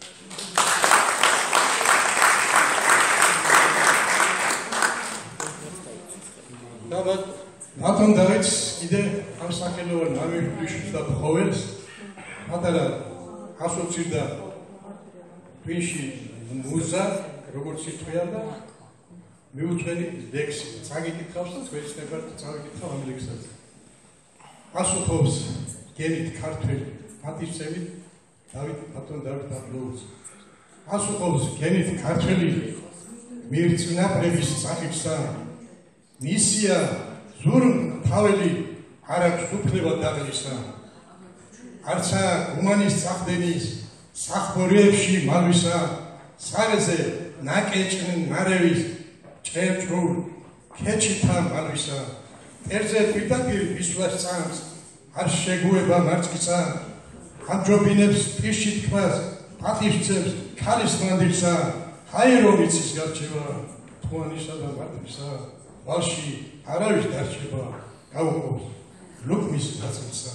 ბატონ დავითს კიდე ამ სახელოვან ამირფიშს და ხოველს პატარა ასოცირდა twinში მუზა როგორც ითქვია და მიუწვენი ლექსი წაგიკითხავს და გვეცნებათ წავიკითხავ ამ ლექსსაც პასუხობს გენით ქართველი პატივცემით დავით ბატონ დავით აბლოუს პასუხობს გენით ქართველი მირწნაფრების წახიფსა მისია ზურმ თაველი არ აქვს უფლება დაღლისა არცა გუმანის წახდენის სახბორიებში მალვისა სარეზე ნაკეჭნ ნარევის ჭერჭრულ ქეჩითა მალვისა ერზე პირდაპირ ვისვლას წამს არ შეგუება მარწყისა ამჯობინებს პირში თქმას პატივცემს ქალის მანდილსა ჰაერო მიცის გარჩევა თუანისა და მარტივსა ვალში არავის დარჩება გაუყოს ლუკმის დაწესა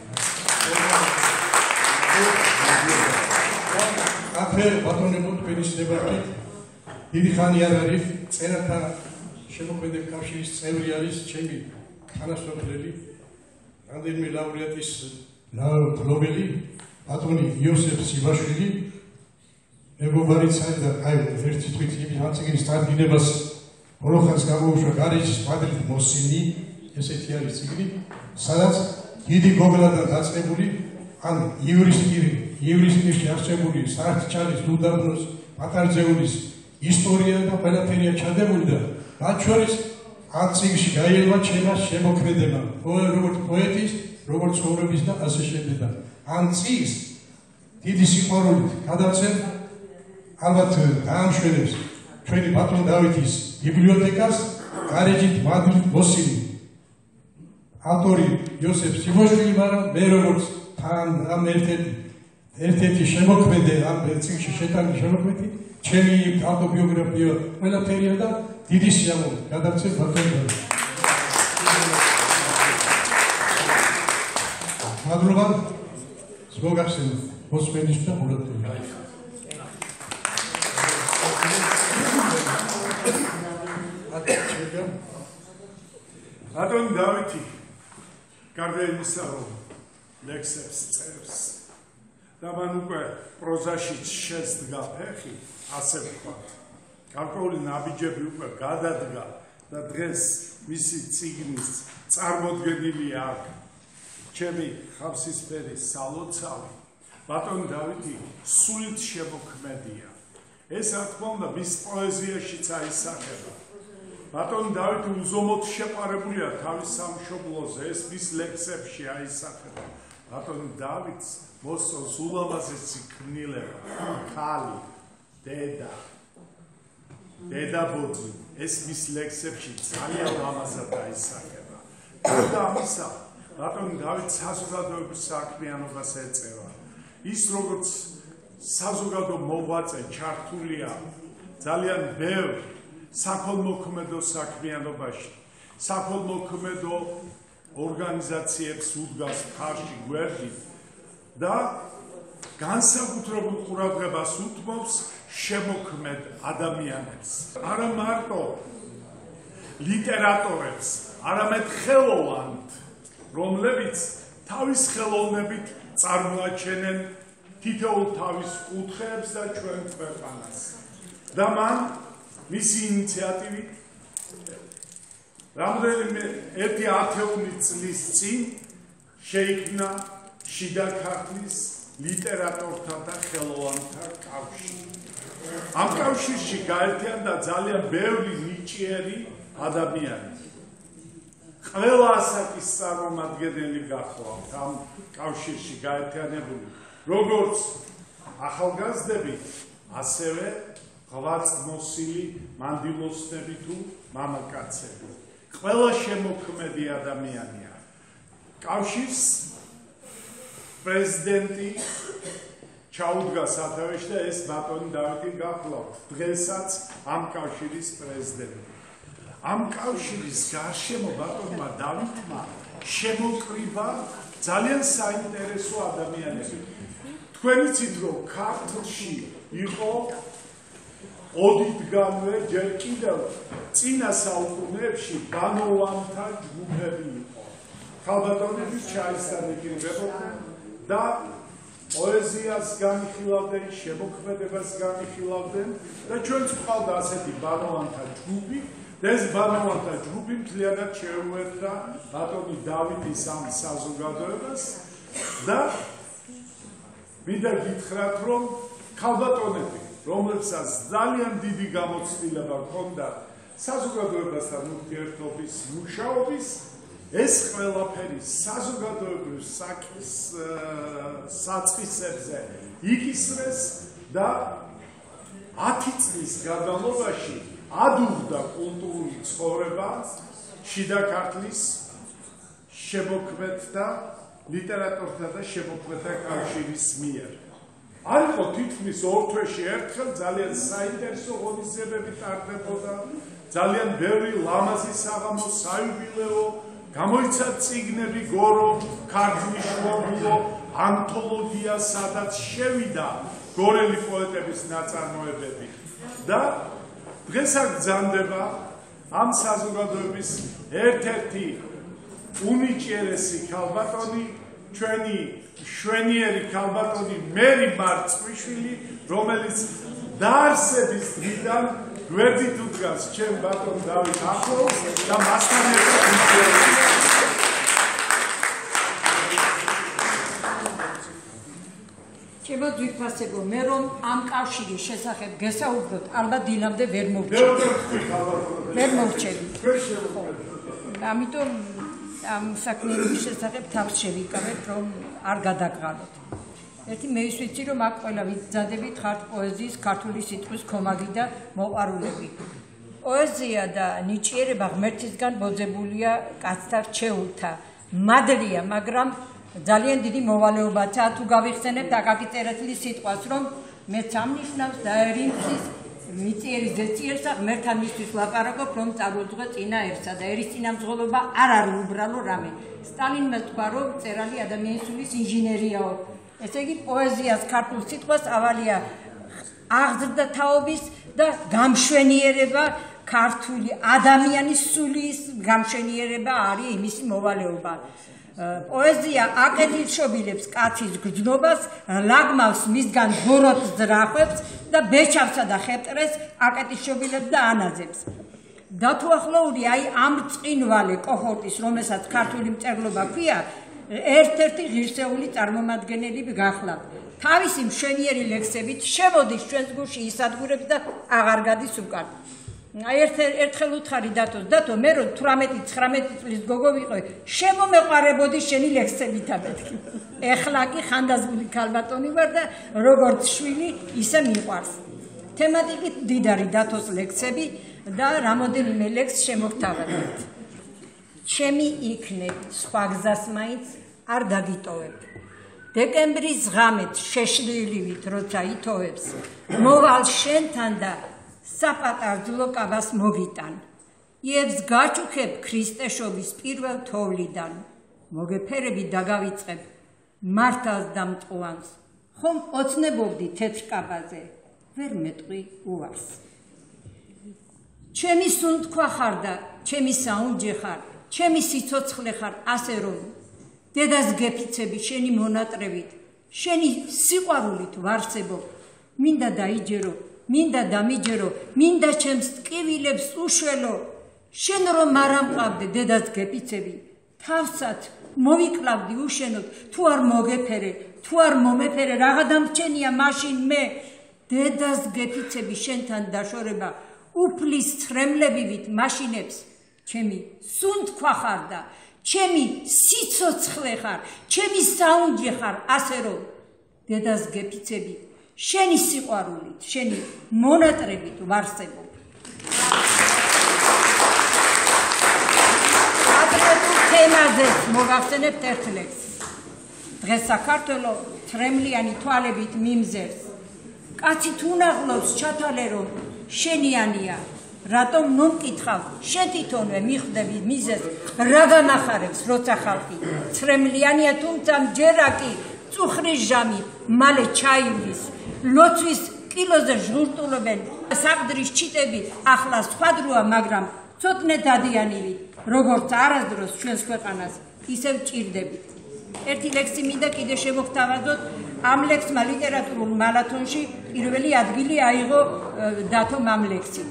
აფე ბატონებო თქვენი სიებართით დიდი ხანი არ არის წერათა შემოქმედების კავშირის წევრი არის ჩემი თანასწორებელი რამდენიმე ლაურეატის მფლობელი ბატონი იოსებ სიბაშვილი მეგობარიც არის და აი ერთი თვით იმის აწიგნის წარდგინებას ბოლოხანს გამოუშვა გარეჯის პატრიკ მოსინი ესეთი არის ციგნი სადაც დიდი გოგლადან დაწყებული ან იურისტი იურისტში არსებული საერთაშორისო უდაბნოს პატარძეულის ისტორია და ყველაფერია ჩადებული და მათ შორის ამ ციგნში გაიელვა ჩემს შემოქმედება როგორც პოეტის როგორც ცხოვრების და ასე შემდეგ და ამ ციგნს დიდი სიყვარულით გადავცემ ალბათ დაამშვენებს ჩვენი ბატონ დავითის ბიბლიოთეკას გარეჯით მადრიდ მოსინი ავტორი იოსებ სიბაშვილი მაგრამ მე როგორც თან ამ ერთ-ერთი ერთ-ერთი შემოქმედე ამ ციგნში შეტანილი შემოქმედი ჩემი ავტობიოგრაფია ყველაფერია და დიდი სიამოვნებით გადავცემ ბატონ დავითს მადლობა მოგახსენებთ მოსმენის და ყურადღებას ბატონ დავითი გარდა იმისა რომ ლექსებს წერს და მან უკვე პროზაშიც შეძდგა ფეხი ასე ვთქვათ გარკვეული ნაბიჯები უკვე გადადგა და დღეს მისი წიგნის წარმოდგენილია აქ ჩემი ხავსისფერი სალოცავი ბატონ დავითი სულით შემოქმედია ეს რა თქმა უნდა მის პოეზიაშიც აისახება ბატონ დავითი უზომოდ შეყარებულია თავის სამშობლოზე ეს მის ლექსებში აისახება ბატონ დავითს მოსწონს ულამაზესი ქმნილება ქალი დედა დედაბოძი ეს მის ლექსებში ძალიან ლამაზად აისახება და ამისა ბატონ დავით საზოგადოების საქმიანობას ეწევა ის როგორც საზოგადო მოღვაწე ჩართულია ძალიან ბევრ საქველმოქმედო საქმიანობაში საქველმოქმედო ორგანიზაციებს უდგას მხარში გვერდით და განსაკუთრებულ ყურადღებას უთმობს შემოქმედ ადამიანებს არა მარტო ლიტერატორებს არამედ ხელოვანთ რომლებიც თავის ხელოვნებით წარმოაჩენენ თითოეულ თავის კუთხეებს და ჩვენ ქვეყანას და მან მისი ინიციატივით რამდენიმე ერთი ათეული წლის წინ შეიქმნა შიდა ქართლის ლიტერატორთა და ხელოვანთა კავშირი. ამ კავშირში გაერთიანდა ძალიან ბევრი ნიჭიერი ადამიანი. ყველა ასაკის წარმომადგენელი გახლავთ ამ კავშირში გაერთიანებული, როგორც ახალგაზრდები, ასევე ღვაწლმოსილი მანდილოსნები თუ მამაკაცები. ყველა შემოქმედი ადამიანია. კავშირს პრეზიდენტი ჩაუდგა სათავეში და ეს ბატონი დავითი გახლავთ დღესაც ამ კავშირის პრეზიდენტი. ამ კავშირის გარშემო ბატონმა დავითმა შემოკრიბა ძალიან საინტერესო ადამიანები. თქვენ იცით რომ ქართლში იყო ოდითგანვე ჯერ კიდევ წინა საუკუნეებში ბანოვანთა ჯგუფები იყო. ქალბატონები ჩაისარგებლებოდნენ და პოეზიას განიხილავდნენ, შემოქმედებას განიხილავდნენ და ჩვენც გვყავდა ასეთი ბანოვანთა ჯგუფი. ეს ბანოვანთა ჯგუფი მთლიანად შეუერთდა ბატონი დავითის ამ საზოგადოებას და მინდა გითხრათ რომ ქალბატონები რომლებსაც ძალიან დიდი გამოცდილება ჰქონდა საზოგადოებასთან ურთიერთობის მუშაობის ეს ყველაფერი საზოგადოებრივ საქმის საწყისებზე იკისრეს და ათი წლის განმავლობაში ადუღდა კულტურული ცხოვრება შიდა ქართლის შემოქმედთა ლიტერატორთა და შემოქმედთა კავშირის მიერ. არ იყო თითქმის ორ თვეში ერთხელ ძალიან საინტერესო ღონისძიებები ტარდებოდა, ძალიან ბევრი ლამაზი საღამო, საიუბილეო, გამოიცა წიგნები გორო, ქართლის შუაგულო, ანთოლოგია, სადაც შევიდა გორელი პოეტების ნაწარმოებები და დღეს აქ გრძანდება ამ საზოგადოების ერთ-ერთი უნიჭიერესი ქალბატონი, ჩვენი შვენიერი ქალბატონი მერი მარწყვიშვილი, რომელიც დაარსების დღიდან გვერდით უდგას ჩემ ბატონ დავით ახლოს და მასთან ერთად ჩემო ძვირფასებო, მე რომ ამ კავშირის შესახებ გესაუბროთ, ალბათ დილამდე ვერ მოვჩები. ვერ მოვჩები. ამიტომ ამ საქმეების შესახებ თავს შევიკავებ, რომ არ გადაგღალოთ. ერთი მე ის ვიცი, რომ აქ ყველა ვიძადებით ხართ პოეზიის, ქართული სიტყვის ქომაგი და მოყვარულები. პოეზია და ნიჭიერება ღმერთისგან ბოძებულია კაცთა რჩეულთა. მადლია, მაგრამ ძალიან დიდი მოვალეობაა თუ გავიხსენებთ აკაკი წერეთლის სიტყვას, რომ მეც ამნიშნავს და ერინცის მიწიერი ზეციერსა ღმერთთან მისთვის ლაპარაკობ, რომ წარუძღვე წინაერსა და ერის წინამძღოლობა არ არის უბრალო რამე. სტალინმა თქვა, რომ წერალი ადამიანის სულის ინჟინერიაო. ესე იგი პოეზიას ქართულ სიტყვას ავალია აღზრდა თაობის და გამშვენიერება, ქართული ადამიანის სულის გამშვენიერება არის იმისი მოვალეობა. პოეზია აკეთილშობილებს კაცის გრძნობას, ლაგმავს მისგან ბოროტს ძრახვებს და ბეჭავსა და ხეპტრეს აკეთილშობილებს და ანაზებს. დათუახლოური აი ამ წინვალე კოჰორტის, რომელსაც ქართული მწერლობა ქვია, ერთ-ერთი ღირსეული წარმომადგენელი გახლავთ. თავისი მშვენიერი ლექსებით შემოდის ჩვენს გულში ისადგურებს და აღარ გადის უკან. ერთხელ უთხარი დათოს, დათო, მე რომ თვრამეტი ცხრამეტი წლის გოგო ვიყო, შემომეყარებოდი შენი ლექსებითა მეთქი. ეხლა კი ხანდაზმული ქალბატონი ვარ და როგორც შვილი, ისე მიყვარს. თემატიკით მდიდარი დათოს ლექსები და რამოდენიმე ლექსს შემოგთავაზებთ. ჩემი იქნები, სხვა გზას მაინც არ დაგიტოვებ. დეკემბრის ღამეთ შეშლილივით, როცა ითოვებს, მოვალ შენთან და საპატარძლო კაბას მოგიტან. იებს გაჩუქებ ქრისტეშობის პირველ თოვლიდან. მოგეფერები დაგავიწყებ მართალს და მტყუანს. ხომ ოცნებობდი თეთრ კაბაზე, ვერ მეტყვი უარს. ჩემი სუნთქვა ხარ და ჩემი საუნჯე ხარ, ჩემი სიცოცხლე ხარ, ასე რომ დედას გეფიცები შენი მონატრევით, შენი სიყვარულით ვარსებო, მინდა დაიჯერო, მინდა დამიჯერო, მინდა ჩემს ტკივილებს უშველო, შენ რომ არ ამყავდე დედას გეფიცები, თავსად მოვიკლავდი უშენოდ, თუ არ მოგეფერე, თუ არ მომეფერე, რაღა დამრჩენია მაშინ მე, დედას გეფიცები შენთან დაშორება, უფლის ცრემლებივით მაშინებს, ჩემი სუნთქვა ხარ და ჩემი სიცოცხლე ხარ, ჩემი საუნჯე ხარ, ასე რომ დედას გეფიცები, შენი სიყვარულით, შენი მონატრებით ვარსებო. პატრიოტულ თემაზეც მოგახსენებთ ერთ ლექსს. დღეს საქართველო თრემლიანი თვალებით მიმზერს. კაცი თუ უნაღლობს ჩათვალე რომ შენიანია, რატომ ნუ მკითხავ შენ თვითონვე მიხვდები მიზეს რა განახარებს როცა ხალხი ცრემლიანია თუმცა მჯერა კი წუხრის ჟამი მალე ჩაივლის ლოცვის კილოზე ჟღურტულებენ საყდრის ჩიტები ახლა სხვა დროა მაგრამ ცოტნე დადიანივით როგორც არასდროს ჩვენს ქვეყანას ისევ ჭირდებით ერთი ლექსი მინდა კიდე შემოგთავაზოთ ამ ლექსმა ლიტერატურულ მარათონში პირველი ადგილი აიღო დათომ ამ ლექსით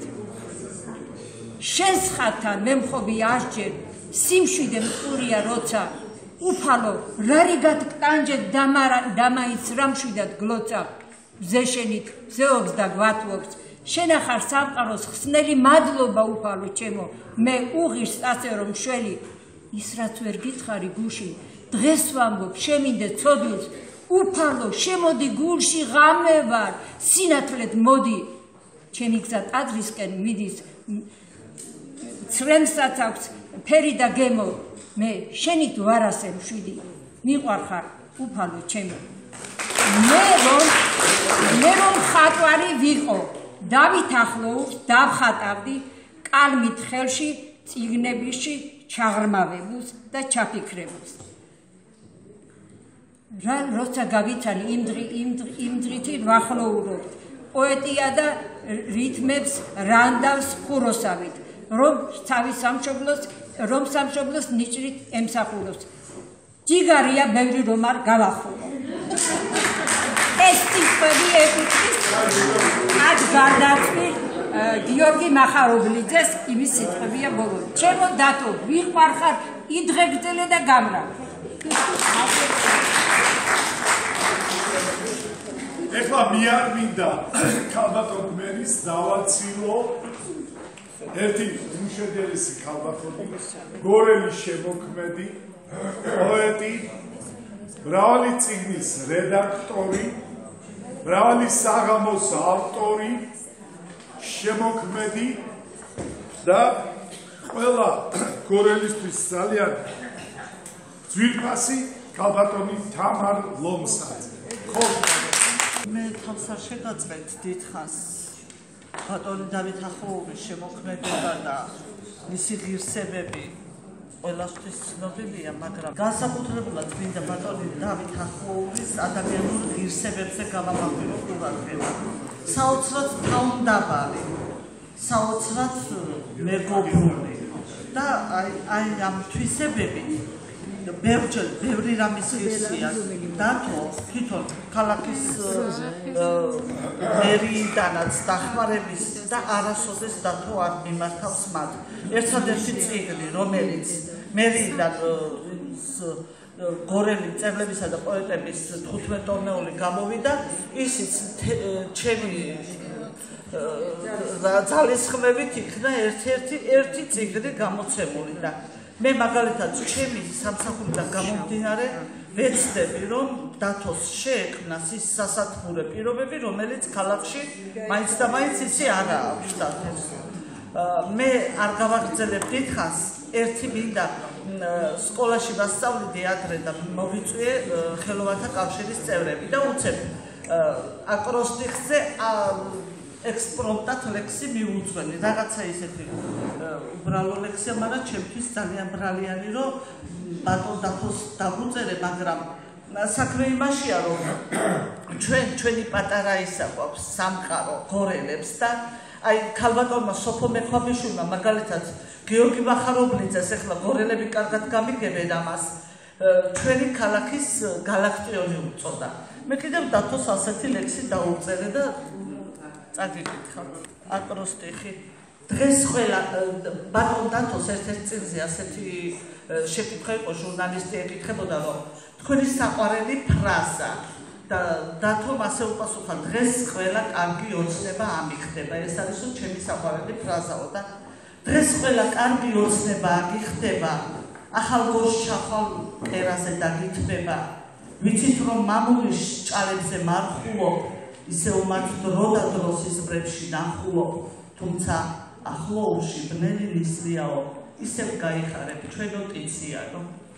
შენს ხატთან მე მხობი ასჯერ სიმშვიდე მყურია როცა უფალო რარი გატკტანჯე დამაიც რამშვიდად გლოცა ზეშენით ზეობს და გვათვობს შენ ახარ სამყაროს ხსნელი მადლობა უფალო ჩემო მე უღირს ასე რომ მშველი ის რაც ვერ გითხარი გუში დღეს ვამბობ შემინდე ცოდვილს უფალო შემოდი გულში ღამე ვარ სინათლეთ მოდი ჩემი გზა ტაძრისკენ მიდის ცრემსაც აქვს ფერი და გემო მე შენით ვარ ასე მშვიდი მიყვარხარ უფალო ჩემო მე რომ მე რომ ხატვარი ვიყო დავით ახლოურს დავხატავდი კალმით ხელში წიგნებიში ჩაღრმავებულს და ჩაფიქრებულს რა როცა გავიცანი იმ იმ დღითი ვახლოურობთ პოეტია და რითმებს რანდავს ხუროსავით რომ თავის სამშობლოს რომ სამშობლოს ნიჭრით ემსახუროს ჯიგარია ბევრი რომ არ გავახურო ეს ტიპები ეკუთვნის აქ გარდაცვლილ გიორგი მახარობლიძეს იმის სიტყვებია ბოლო ჩემო დათო ვიყვარხარ იდღეგრძელე და გამრავლე ეხლა მე არ მინდა ქალბატონ გმერის დავაცილო ერთი უშედერესი ქალბატონი გორელის შემოქმედი პოეტი მრავალი წიგნის რედაქტორი მრავალი საღამოს ავტორი შემოქმედი და ყველა გორელისთვის ძალიან ძვირფასი ქალბატონი თამარ ლომსაძე ხო მე თავს არ შეგაწყვეტ დიდხანს ბატონი დავით ახლოურის შემოქმედება და მისი ღირსებები ყველასთვის ცნობილია მაგრამ განსაკუთრებულად მინდა ბატონი დავით ახლოურის ადამიანურ ღირსებებზე გავამახვილო ყურადღება საოცრად თავმდაბალი საოცრად მეგობრული და აი აი ამ თვისებებით ბევრჯერ ბევრი რამის ღირსია დათო თვითონ ქალაქის მერიიდანაც დახმარების და არასოდეს დათო არ მიმართავს მათ ერთადერთი წიგნი რომელიც მერიიდან გორელი მწერლებისა და პოეტების თხუთმეტ-ტომეული გამოვიდა ისიც ჩემი ძალისხმევით იქნა ერთ-ერთი ერთი წიგნი გამოცემული და მე მაგალითად ჩემი სამსახურიდან გამომდინარე ვეცდები რომ დათოს შეექმნას ის სასათბურე პირობები რომელიც ქალაქში მაინც და მაინც ისი არა აქვს დათოს მე არ გავაგრძელებ დიდხანს ერთი მინდა სკოლაში ვასწავლიდი ადრე და მოვიწვიე ხელოვანთა კავშირის წევრები და უცებ აკროსტიხზე ექსპრომტად ლექსი მიუძღვენი რაღაცა ისეთი უბრალო ლექსია მაგრამ ჩემთვის ძალიან ბრალიანი რომ ბატონ დათოს დავუწერე მაგრამ საქმე იმაშია რომ ჩვენ ჩვენი პატარა ისა გვაქვს სამყარო გორელებს და აი ქალბატონმა სოფო მექვაბიშვილმა მაგალითად გიორგი მახარობლიძეს ეხლა გორელები კარგად გამიგებენ ამას ჩვენი ქალაქის გალაქტიონი უწოდა მე კიდევ დათოს ასეთი ლექსი დაუწერე და წაგიკითხა აკროსტიხი დღეს ყველა ბატონ დათოს ერთ-ერთ წიგნზე ასეთი შეკითხვა იყო ჟურნალისტი ეკითხებოდა რომ თქვენი საყვარელი ფრაზა და დათომ ასე უპასუხა დღეს ყველა კარგი ოცნება ამიხდება ეს არის რომ ჩემი საყვარელი ფრაზაო და დღეს ყველა კარგი ოცნება აგიხდება ახალ გორშახალ ტერასზე დაგითბება ვიცით რომ მამულის ჭალებზე მარხულობ ისევ მათ დრო და დროს ისბრებში ნახულობ თუმცა ახლოუში ბნელი ნისლიაო ისევ გაიხარებ ჩვენო ტიციანო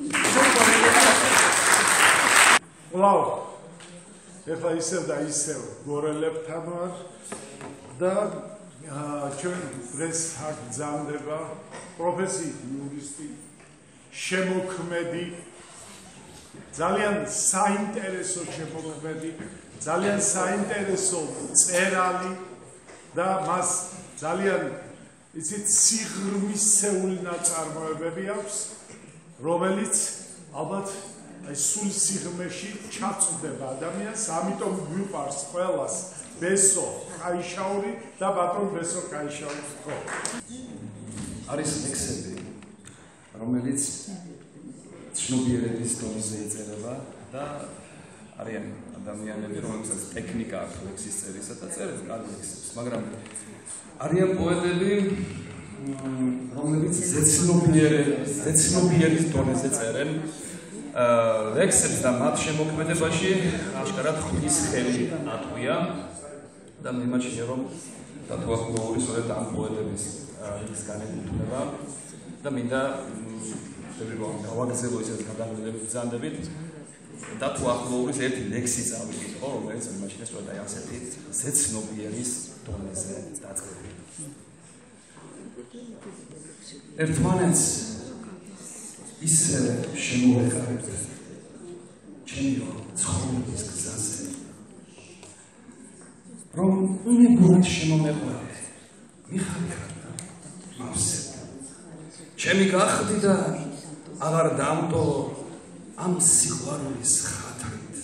ვლავ ეხლა ისევ და ისევ გორელებთან ვარ და ჩვენ დღეს აქ გზავნდება პროფესიით იურისტი, შემოქმედი, ძალიან საინტერესო შემოქმედი, ძალიან საინტერესო მწერალი და მას ძალიან იცით სიღრმისეული ნაწარმოებები აქვს, რომელიც ალბათ აი სულ სიღრმეში ჩაწვდება ადამიანს, ამიტომ გვიყვარს ყველას ბესო კაიშაური და ბატონ ბესო კაიშაური ხო. არის ლექსები, რომელიც ცნობიერების დონეზე იწერება და არიან ადამიანები, რომელსაც ტექნიკა აქვს ლექსის წერისა და წერს კარგ ლექსებს, მაგრამ არიან პოეტები, რომლებიც ზეცნობიერების დონეზე წერენ ლექსებს და მათ შემოქმედებაში აშკარად ღვთის ხელი ატყვია და მიმაჩნია რომ დათო ახმოვური სწორედ ამ პოეტების რიგს განეკუთვნება და მინდა გავაგრძელო ისეთ გადაღებებით ბრძანდებით დათო ახმოვურის ერთი ლექსი წავიკითხო რომელიც მიმაჩნია სწორედ აი ასეთი ზეცნობიერის დონეზე დაწყებული ერთმანეთს ისე შემოვეყარებთ ჩემი ცხოვრების გზაზე რომ უნებურად შემომეყვარე მიხარდა მავსე ჩემი გახდი და აღარ დამტოვო ამ სიყვარულის ხათრით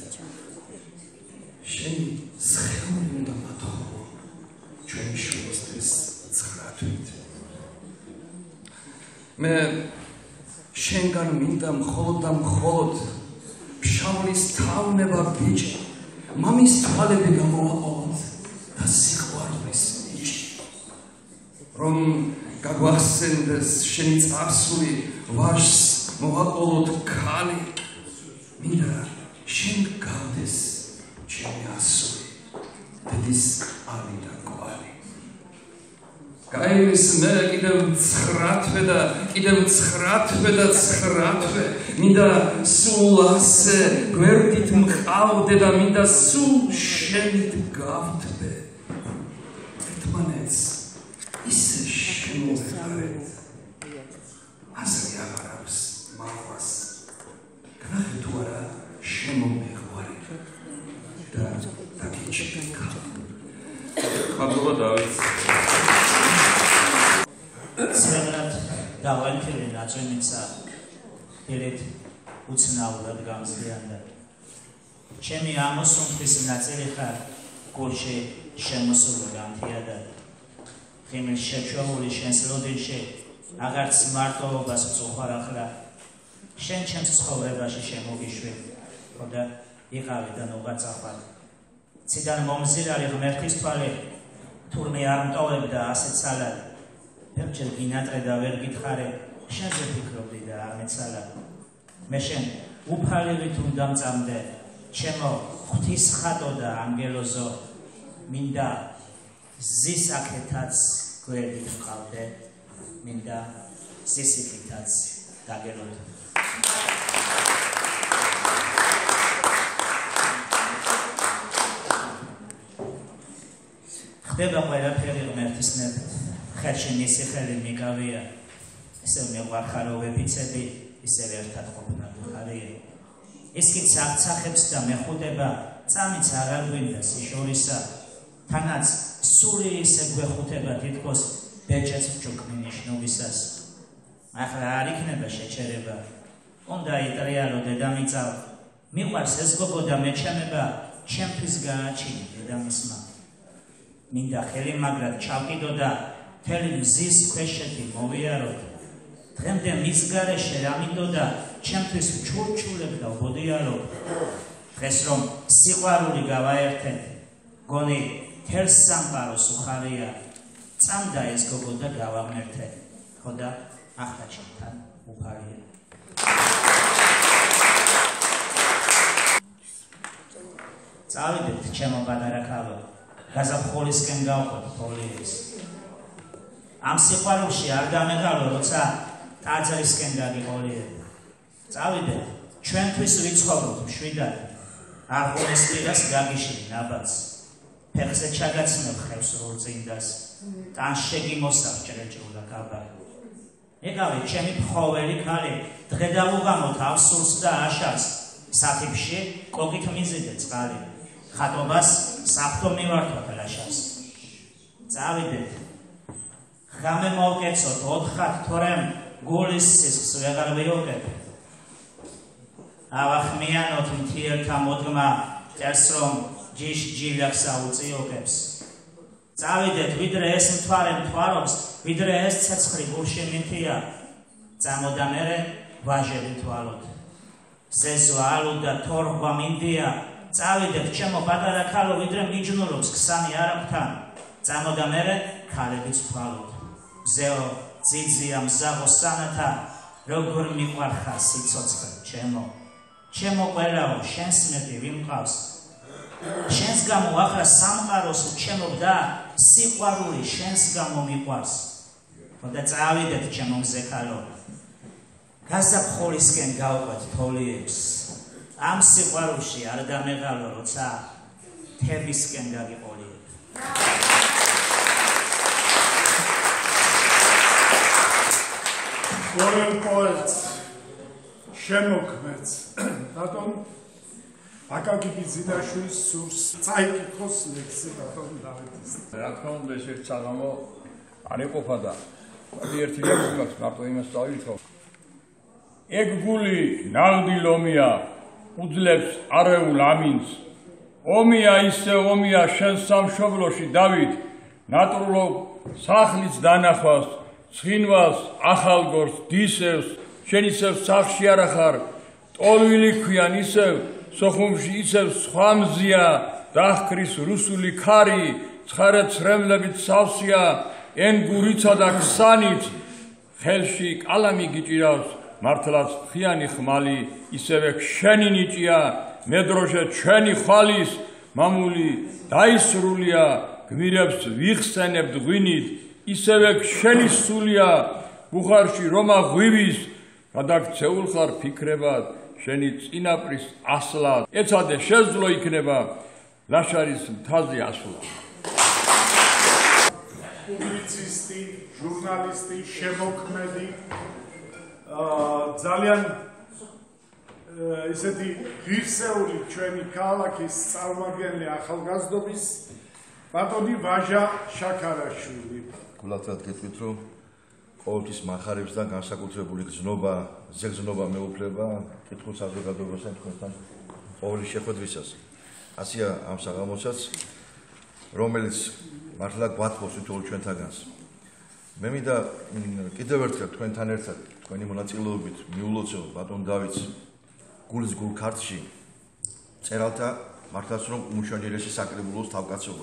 შენი სხეული უნდა მათხოვო ჩვენი შვილისთვის ცხრათვით მე შენგან მინდა მხოლოდ და მხოლოდ ფშავლის თავნება ბიჭი მამის თვალები გამოვაყოლოთ და სიყვარულის ნიჭი რომ გაგვახსენდეს შენი წარსული ვაშს მოვაყოლოთ ქალი მინდა შენ გავდეს ჩემი ასული დედის ალი და კვალი გაირის მე კიდევ ცხრათვე და კიდევ ცხრათვე და ცხრათვე მინდა სულ ასე გვერდით მყავდე და მინდა სულ შენით გავთბე ერთმანეთს ისე შემოვეყარეთ აზრი აღარ აქვს მახვას გნახე თუ არა შემომეყვარე და დაგიჭირე ხაბობა დავით სრულად დავალთილი ნაწილისა დერეთ უცნაურად გამზიანდა ჩემი ამოსუნთის ნაწილი ხარ გულში შემოსული გამთიადა ღიმილ შეჩვეული შენს ლოდინში აღარც მარტოობას წუხარ ახლა შენ ჩემს ცხოვრებაში შემოგიშვი ხოდა იყავი და ნუღაწახვალ ციდან მომზირალი ღმერთის თვალი თურმე არ მტოვებდა ასეთ სალად ერთჯერ გინატრე და ვერ გითხარე შენზე ფიქრობდი და არ მეცალა მე შენ უფალივით უნდა მწამდე ჩემო ღვთის ხატო და ანგელოზო მინდა ზისაქეთაც გვერდით მყავდე მინდა ზისიქითაც დაგელოდე ხდება ყველაფერი ღმერთის ნებით ხელში მისი ხელი მიგავია ისევ მეღვარხაროვებიცები ისევ ერთად ყოფნა გიხარია ის კი ცახცახებს და მეხუტება წამიც აღარ გვინდა სიშორისა თანაც სული ისე გვეხუთება თითქოს ბეჭედს ჯოქმინიშნობისას ახლა არ იქნება შეჩერება უნდა იტრიალო დედამიწა მიყვარს ეს გოგო და მეჩემება ჩემთვის გააჩინე დედამისმა მინდა ხელი მაგრად ჩავკიდო და მთელი მზის ქვეშეთი მოვიაროთ დღემდე მის გარეშე რა მინდოდა ჩემთვის ჩურჩულებ და ვბოდიარო დღეს რომ სიყვარული გავაერთეთ გონი თელს სამყაროს უხარია წამდა ეს გოგო და გავაღმერთე ხოდა ახლა ჩემთან უფალია წავიდეთ ჩემო პატარა ქალო გაზაფხულისკენ გავყვეთ თოლიეს ამ სიყვარულში არ გამეღალო როცა ტაძრისკენ გაგიყოლიე წავიდეთ ჩვენთვის ვიცხოვროთ მშვიდად არღუნის პირას გაგიშლი ნაბაც ფეხზე ჩაგაცნებ ხევს რორძინდას თან შეგიმოსავ ჭრეჭულა კაბა ეკავი ჩემი ფხოველი ქალი დღე დავუგამოთ ავსურს და აშას საფიფში კოკით მიზიდე წყალი ხატობას საფთო მივართვათ რაშას წავიდეთ ღამე მოვკეცოთ ოთხად თორემ გულის სისხლს ვეღარ ვიუღებ ავახმიანოთ მთიერთა მოდგმა წერს რომ ჯიშ ჯილაკს აუწიოგებს წავიდეთ ვიდრე ეს მთვარე მთვარობს ვიდრე ეს ცეცხლი გულში მითია წამოდა მერე ვაჟები თვალოთ ზეზვა ალუდა თორღვა მინდია წავიდეთ ჩემო პატარა ქალო ვიდრე მიჯნურობს ქსანი არაბთან წამოდა მერე ქალებიც თვალოთ მზეო ძიძია მზაღო სანათა როგორ მიყვარხარ სიცოცხლე ჩემო ჩემო ყველაო შენს მეტი ვიმყავს შენს გამო ახრა სამყაროს ჩემობდა სიყვარული შენს გამო მიყვარს და წავიდეთ ჩემო მზე ქალო გასაფხოლისკენ გავყვეთ თოლიებს ამ სიყვარულში არ დამეღალო როცა თებისკენ გაგიყოლიებ Warren poets შემოქმედს ბატონ აკაკი ბიზიდაშვილის სურს წაიკითხოს ლექსი ბატონ დავითის რა თქმა უნდა ეს ერთ საღამო არ იყოფა და ერთი ლექსი მაქვს მარტო იმას წავითხოვ ეგ გული ნაღდი ლომია უძლებს არეულ ამინს ომია ისე ომია შენ სამშობლოში დავით ნატურლო სახლის დანახვას ცხინვას ახალგორს დისევს შენ ისევ სახში არ ახარ ტოლვილი ქვიან ისევ სოხუმში ისევ სხვა მზია დაჰკრის რუსული ქარი ცხარე ცრემლებით სავსია ენ გურიცა და ქსანით ხელში კალამი გიჭირავს მართლაც ხიანი ხმალი ისევე შენი ნიჭია მედროშე ჩვენი ხვალის მამული დაისრულია გმირებს ვიხსენებთ ღვინით ისევე შენი სულია ბუხარში რომა ღვივის გადაქცეულ ხარ ფიქრებად შენი წინაპრის ასლად ეცადე შეძლო იქნება ლაშარის მთაზე ასვლა პუბლიცისტი ჟურნალისტი შემოქმედი ძალიან ისეთი ღირსეული ჩვენი ქალაქის წარმომადგენელი ახალგაზრდობის ბატონი ვაჟა შაქარაშვილი გულათად გეტყვით რომ ყოველთვის მახარებს და განსაკუთრებული გზნობა ზეგზნობა მეუფლება კითხულ საზოგადოებასთან თქვენთან ყოველი შეხვედრისას ასია ამ საღამოსაც რომელიც მართლა გვათხოვს თითოეულ ჩვენთაგანს მე მინდა კიდევ ერთხელ თქვენთან ერთად თქვენი მონაწილეობით მიულოცო ბატონ დავითს გულის გულ ქართლში წერალთა მართლაც რომ უმნიშვნელოვანესი საკრებულოს თავკაცობა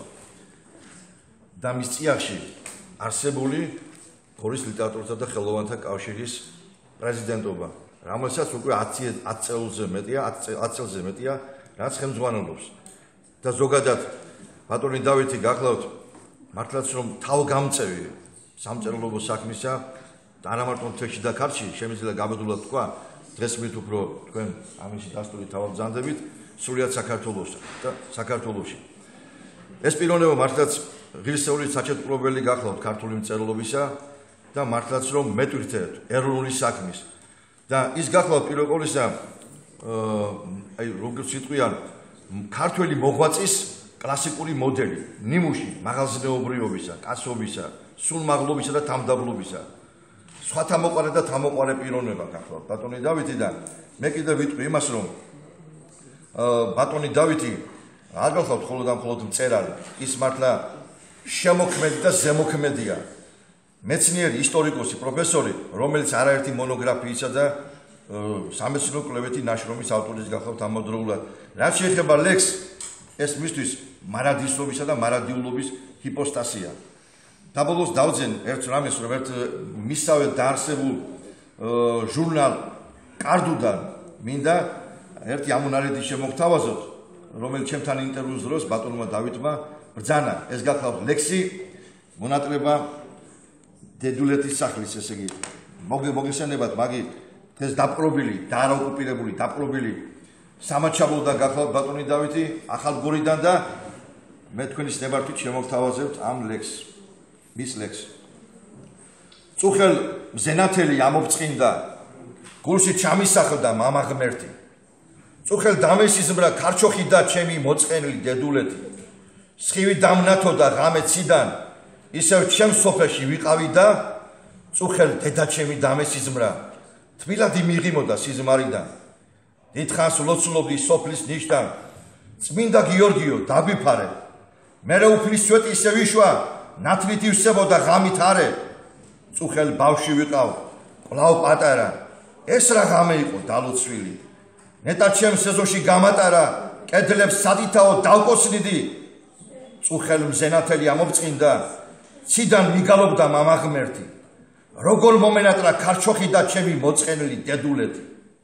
და მის წიაღში არსებული გორის ლიტერატურთა და ხელოვანთა კავშირის პრეზიდენტობა რომელსაც უკვე ათი წელზე მეტია ათი წელზე მეტია რაც ხელმძღვანელობს და ზოგადად ბატონი დავითი გახლავთ მართლაც რომ თავგამწევი სამწერლობო საქმისა და არა მარტო მთებში და ქართლში შემიძლია გაბედულად თქვა დღეს მით უფრო თქვენ ამისი დასტური თავგზანდებით სრულიად საქართველოში და საქართველოში ეს პიროვნება მართლაც ღირსეული საჩეთკრობელი გახლავთ ქართული მწერლობისა და მართლაც რომ მეტვირთეთ ეროვნული საქმის და ის გახლავთ პირველ ყოვლისა აი როგორც სიტყვიან ქართველი მოღვაწის კლასიკური მოდელი ნიმუში მაღალზნეობრიობისა კაცობისა სულმაღლობისა და თამდაბლობისა სხვათა მოყარე და თამოყარე პიროვნება გახლავთ ბატონი დავითი და მე კიდევ ვიტყვი იმას რომ ბატონი დავითი არ გახლავთ მხოლოდ ამ მხოლოდ მწერალი ის მართლა შემოქმედი და ზემოქმედია მეცნიერი ისტორიკოსი პროფესორი რომელიც არაერთი მონოგრაფიისა და სამეცნიერო კვლევითი ნაშრომის ავტორის გახლავთ ამავდროულად რაც შეეხება ლექსს ეს მისთვის მარადისობისა და მარადიულობის ჰიპოსტასია დაბოლოს დავძენ ერთ რამეს რომ ერთ მისავე დაარსებულ ჟურნალ კარდუდან მინდა ერთი ამონარიდი შემოგთავაზოთ რომელიც ჩემთან ინტერვიუს დროს ბატონმა დავითმა ბრძანა ეს გახლავთ ლექსი მონატლება დედულეთის სახლის ესე იგი მოგესალმებათ მაგი დღეს დაპყრობილი და არაოკუპირებული დაპყრობილი სამაჩაბლო და გახლავთ ბატონი დავითი ახალგორიდან და მე თქვენის ნებართვით შემოგთავაზებთ ამ ლექსს. მის ლექსს. წუხელ მზენათელი ამობწყინდა, გულში ჩამისახლდა მამა ღმერთი. წუხელ დამესიზმრა ქარჩოხიდა ჩემი მოწყენილი დედულეთი. სხივი დამნათო და ღამე ციდან, ისევ ჩემს სოფელში ვიყავი და წუხელ დედა ჩემი დამესიზმრა, თბილადი მიღიმოდა სიზმარიდან. დიდხანს ლოცულობდი სოფლის ნიშთან, წმინდა გიორგიო დაგვიფარე. მერე უფლის სვეტი ისე ვიშვა, ნათლით ივსებოდა ღამით არე. წუხელ ბავში ვიყავ, კვლავ პატარა, ეს რა ღამე იყო დალოცვილი. ნეტა ჩემს ეზოში გამატარა, კედლებს სადითაო დავკოცნიდი. წუხელ მზენათელი ამობწყინდა, ციდან მიგალობდა მამა ღმერთი. როგორ მომენატრა ქარჩოხი და ჩემი მოწყენილი დედულეთი.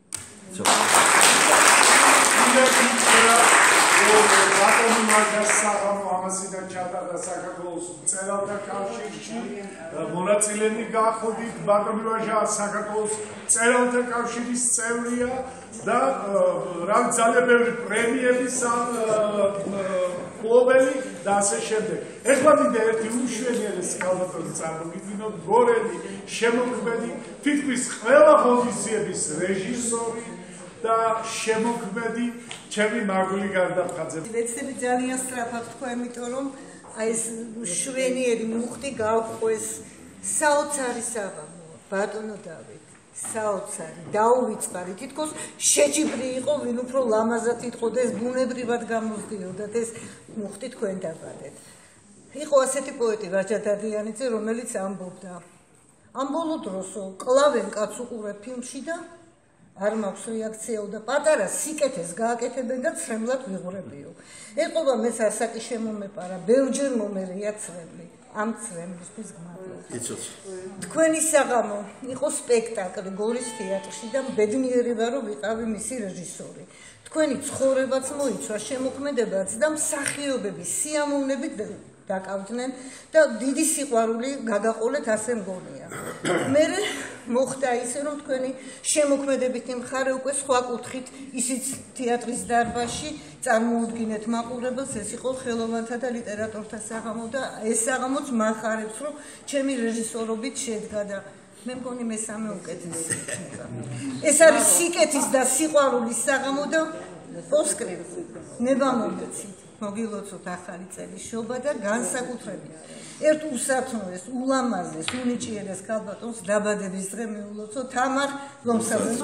ბატონი მაგას საღამო ამასიდან ჩატარდა საქართველოს მწერალთა კავშირში მონაწილენი გახდით ბატონი ვაჟა საქართველოს მწერალთა კავშირის წევრია და რა ძალიან ბევრი პრემიების მფლობელი და ასე შემდეგ. ეხლა მინდა ერთი უშვენიერესი ქალბატონი წარმოგიდგინოთ, გორელი, შემოქმედი, თითქმის ყველა ღონისძიების რეჟისორი და შემოქმედი ჩემი მაგული გარდაფხაძე. ვეცდები ძალიან სწრაფად თქვა, იმიტომ რომ აი ეს შვენიერი მუხტი გავყვეს საოცარი საღამო, ბატონო დავით, საოცარი, დაუვიწყარი, თითქოს შეჯიბრი იყო, ვინ უფრო ლამაზად იტყოდა, ეს ბუნებრივად გამოსდიოდათ, ეს მუხტი თქვენ დაბადეთ. იყო ასეთი პოეტი ვაჟა დადიანიძე, რომელიც ამბობდა, ამ ბოლო დროსო კლავენ კაც უყურებ ფილმში და არ მაქვს რეაქციაო და პატარა სიკეთეს გააკეთებენ და ცრემლად ვიღურებიო. ეყობა მეც ასაკი შემომეპარა, ბევრჯერ მომერია ცრემლი. ამ ცრემლისთვის გმადლობთ. იცოც. თქვენი საღამო იყო სპექტაკლი გორის თეატრში და ბედნიერი ვარ, რომ ვიყავი მისი რეჟისორი. თქვენი ცხოვრებაც მოიცვა, შემოქმედებაც და მსახიობების სიამოვნებით დაკავდნენ და დიდი სიყვარული გადაყოლეთ, ასე მგონია. მე მოხდა ისე, რომ თქვენი შემოქმედებითი მხარე უკვე სხვა კუთხით ისიც თეატრის დარბაზში წარმოუდგინეთ მაყურებელს, ეს იყო ხელოვანთა და ლიტერატორთა საღამო და ეს საღამოც მახარებს, რომ ჩემი რეჟისორობით შედგა და მე მგონი მესამე უკეთესი იქნება. ეს არის სიკეთის და სიყვარულის საღამო და პოსკრიპტ ნება მომდეცით. მოგილოცოთ ახალი წელი შობა და განსაკუთრებით ერთ უსათნოეს, ულამაზეს, უნიჭიერეს ქალბატონს დაბადების დღე მიულოცოთ თამარ ლომსაბეს.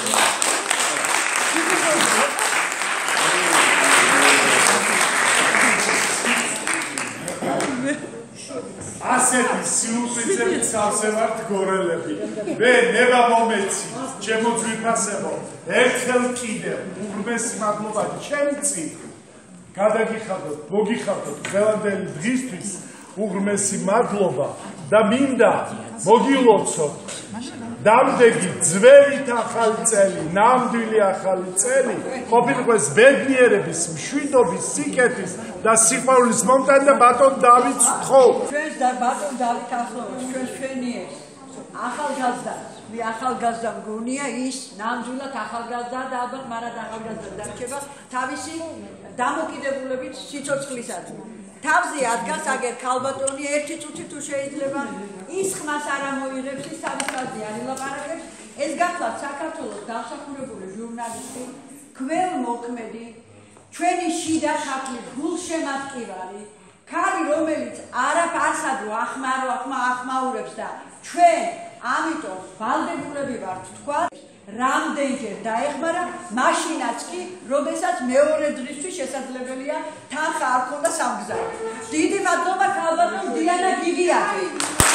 ასეთი სიურპრიზებით სავსე ვართ გორელები. მე ნება მომეცი, ჩემო ძვირფასებო, ერთხელ კიდევ უღრმესი მადლობა ჩემი წინ გადაგიხადოთ, მოგიხადოთ დღევანდელი დღისთვის უღრმესი მადლობა და მინდა მოგილოცოთ დამდეგი ძველით ახალი წელი, ნამდვილი ახალი წელი, ყოფილიყოს ბედნიერების, მშვიდობის, სიკეთის და სიყვარულის მომტანი და ბატონ დავითს ვთხოვ. ჩვენს და ბატონ დავით ახლოვებს, ჩვენ შვენიერს, ახალგაზრდა, მე ახალგაზრდა მგონია ის ნამდვილად ახალგაზრდაა და ალბათ მარად ახალგაზრდა დარჩება თავისი დამოკიდებულებით სიცოცხლისადმი. თავზე ადგას აგერ ქალბატონი ერთი წუთი თუ შეიძლება ის ხმას არ ამოიღებს, ის თავის თავზე არ ილაპარაკებს. ეს გახლავთ საქართველოს დამსახურებული ჟურნალისტი, ქველმოქმედი, ჩვენი შიდა ქართლის გულშემატკივარი, ქალი, რომელიც არაფარსადო ახმარო ახმაურებს და ჩვენ ამიტომ ვალდებულები ვართ თქვა რამდენჯერ დაეხმარა, მაშინაც კი, როდესაც მეორე დღისთვის შესაძლებელია თანხა არ ქონდა სამგზავრო. დიდი მადლობა ქალბატონ დიანა გიგიაძე.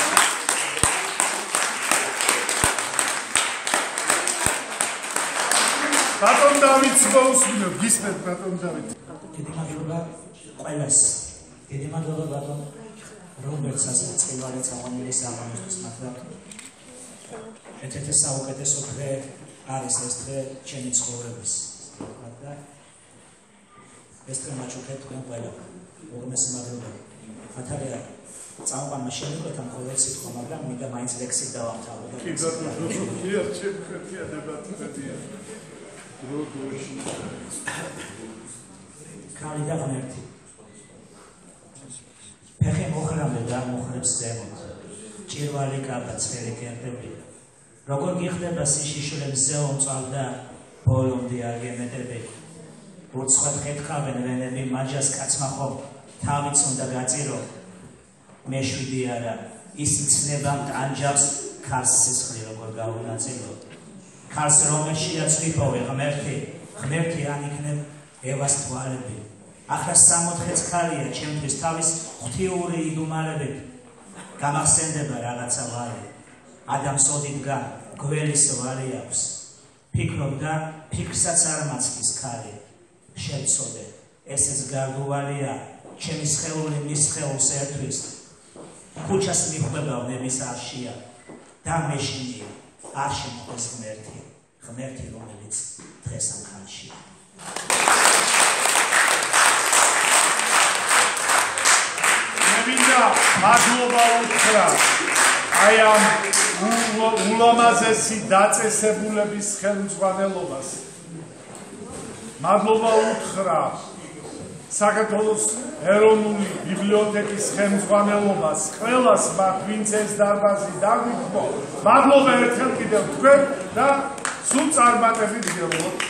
ბატონ დავითს მოусმინოთ, გისმენთ ბატონ დავით. დიდი მადლობა ყველას. დიდი მადლობა ბატონ რომბერტს ასეთ წევარად აღამილი საღამოსთვის მართლა. ერთ-ერთი საუკეთესო დღე არის ეს დღე ჩემი ცხოვრების. და ეს დღე მაჩუქეთ თქვენ ყველა. უღრმესი მადლობა. მართალია წამყვანმა შემიგვეთა მხოლოდ სიტყვა, მაგრამ მინდა მაინც ლექსით დავამთავრო. კი ბატონო, ღია ჩემქვენია დებატებია. როგორ ქალი და ღმერთი. ფეხი მოხრამდე დამოხრებს ზემოთ. ჭირვალი კაბა ცხელი კერპები. როგორ გიხდება სიშიშვლებს ზეომწალ და ბოლომდე აგემეტები. უცხოდ ხეთქავენ ვენები მაჯას კაცმა ხომ თავიც უნდა გაწირო. მეშვიდი არა ის იცნება ტანჯავს ქარს სისხლი როგორ გაუნაწილო. ქარს რომელშია წვიფოვე ღმერთი ღმერთი ან იქნებ ევას თვალები. ახლა სამოთხეც ქალია ჩემთვის თავის ღვთიური იდუმალებით. გამახსენდება რაღაცა ვალი. ადამს ოდიდგა გველის ვალი აქვს. ფიქრობ და ფიქრსაც არ მაწყის ქალი. შევწოდე ესეც გარდუვალია ჩემი სხეული მის სხეულს ერთვის. ქუჩას მიხვდება ვნების არშია და მეშინია არ შემოხდეს ღმერთი ღმერთი რომელიც დღეს ამ ხანშია. მინდა მადლობა უთხრა აი ამ ულამაზესი დაწესებულების ხელმძღვანელობას. მადლობა უთხრა საქართველოს ეროვნული ბიბლიოთეკის ხელმძღვანელობას, ყველას მათ ვინც ეს დარბაზი დაგვიწყო. მადლობა ერთხელ კიდევ თქვენ და სულ წარმატებით გელოთ.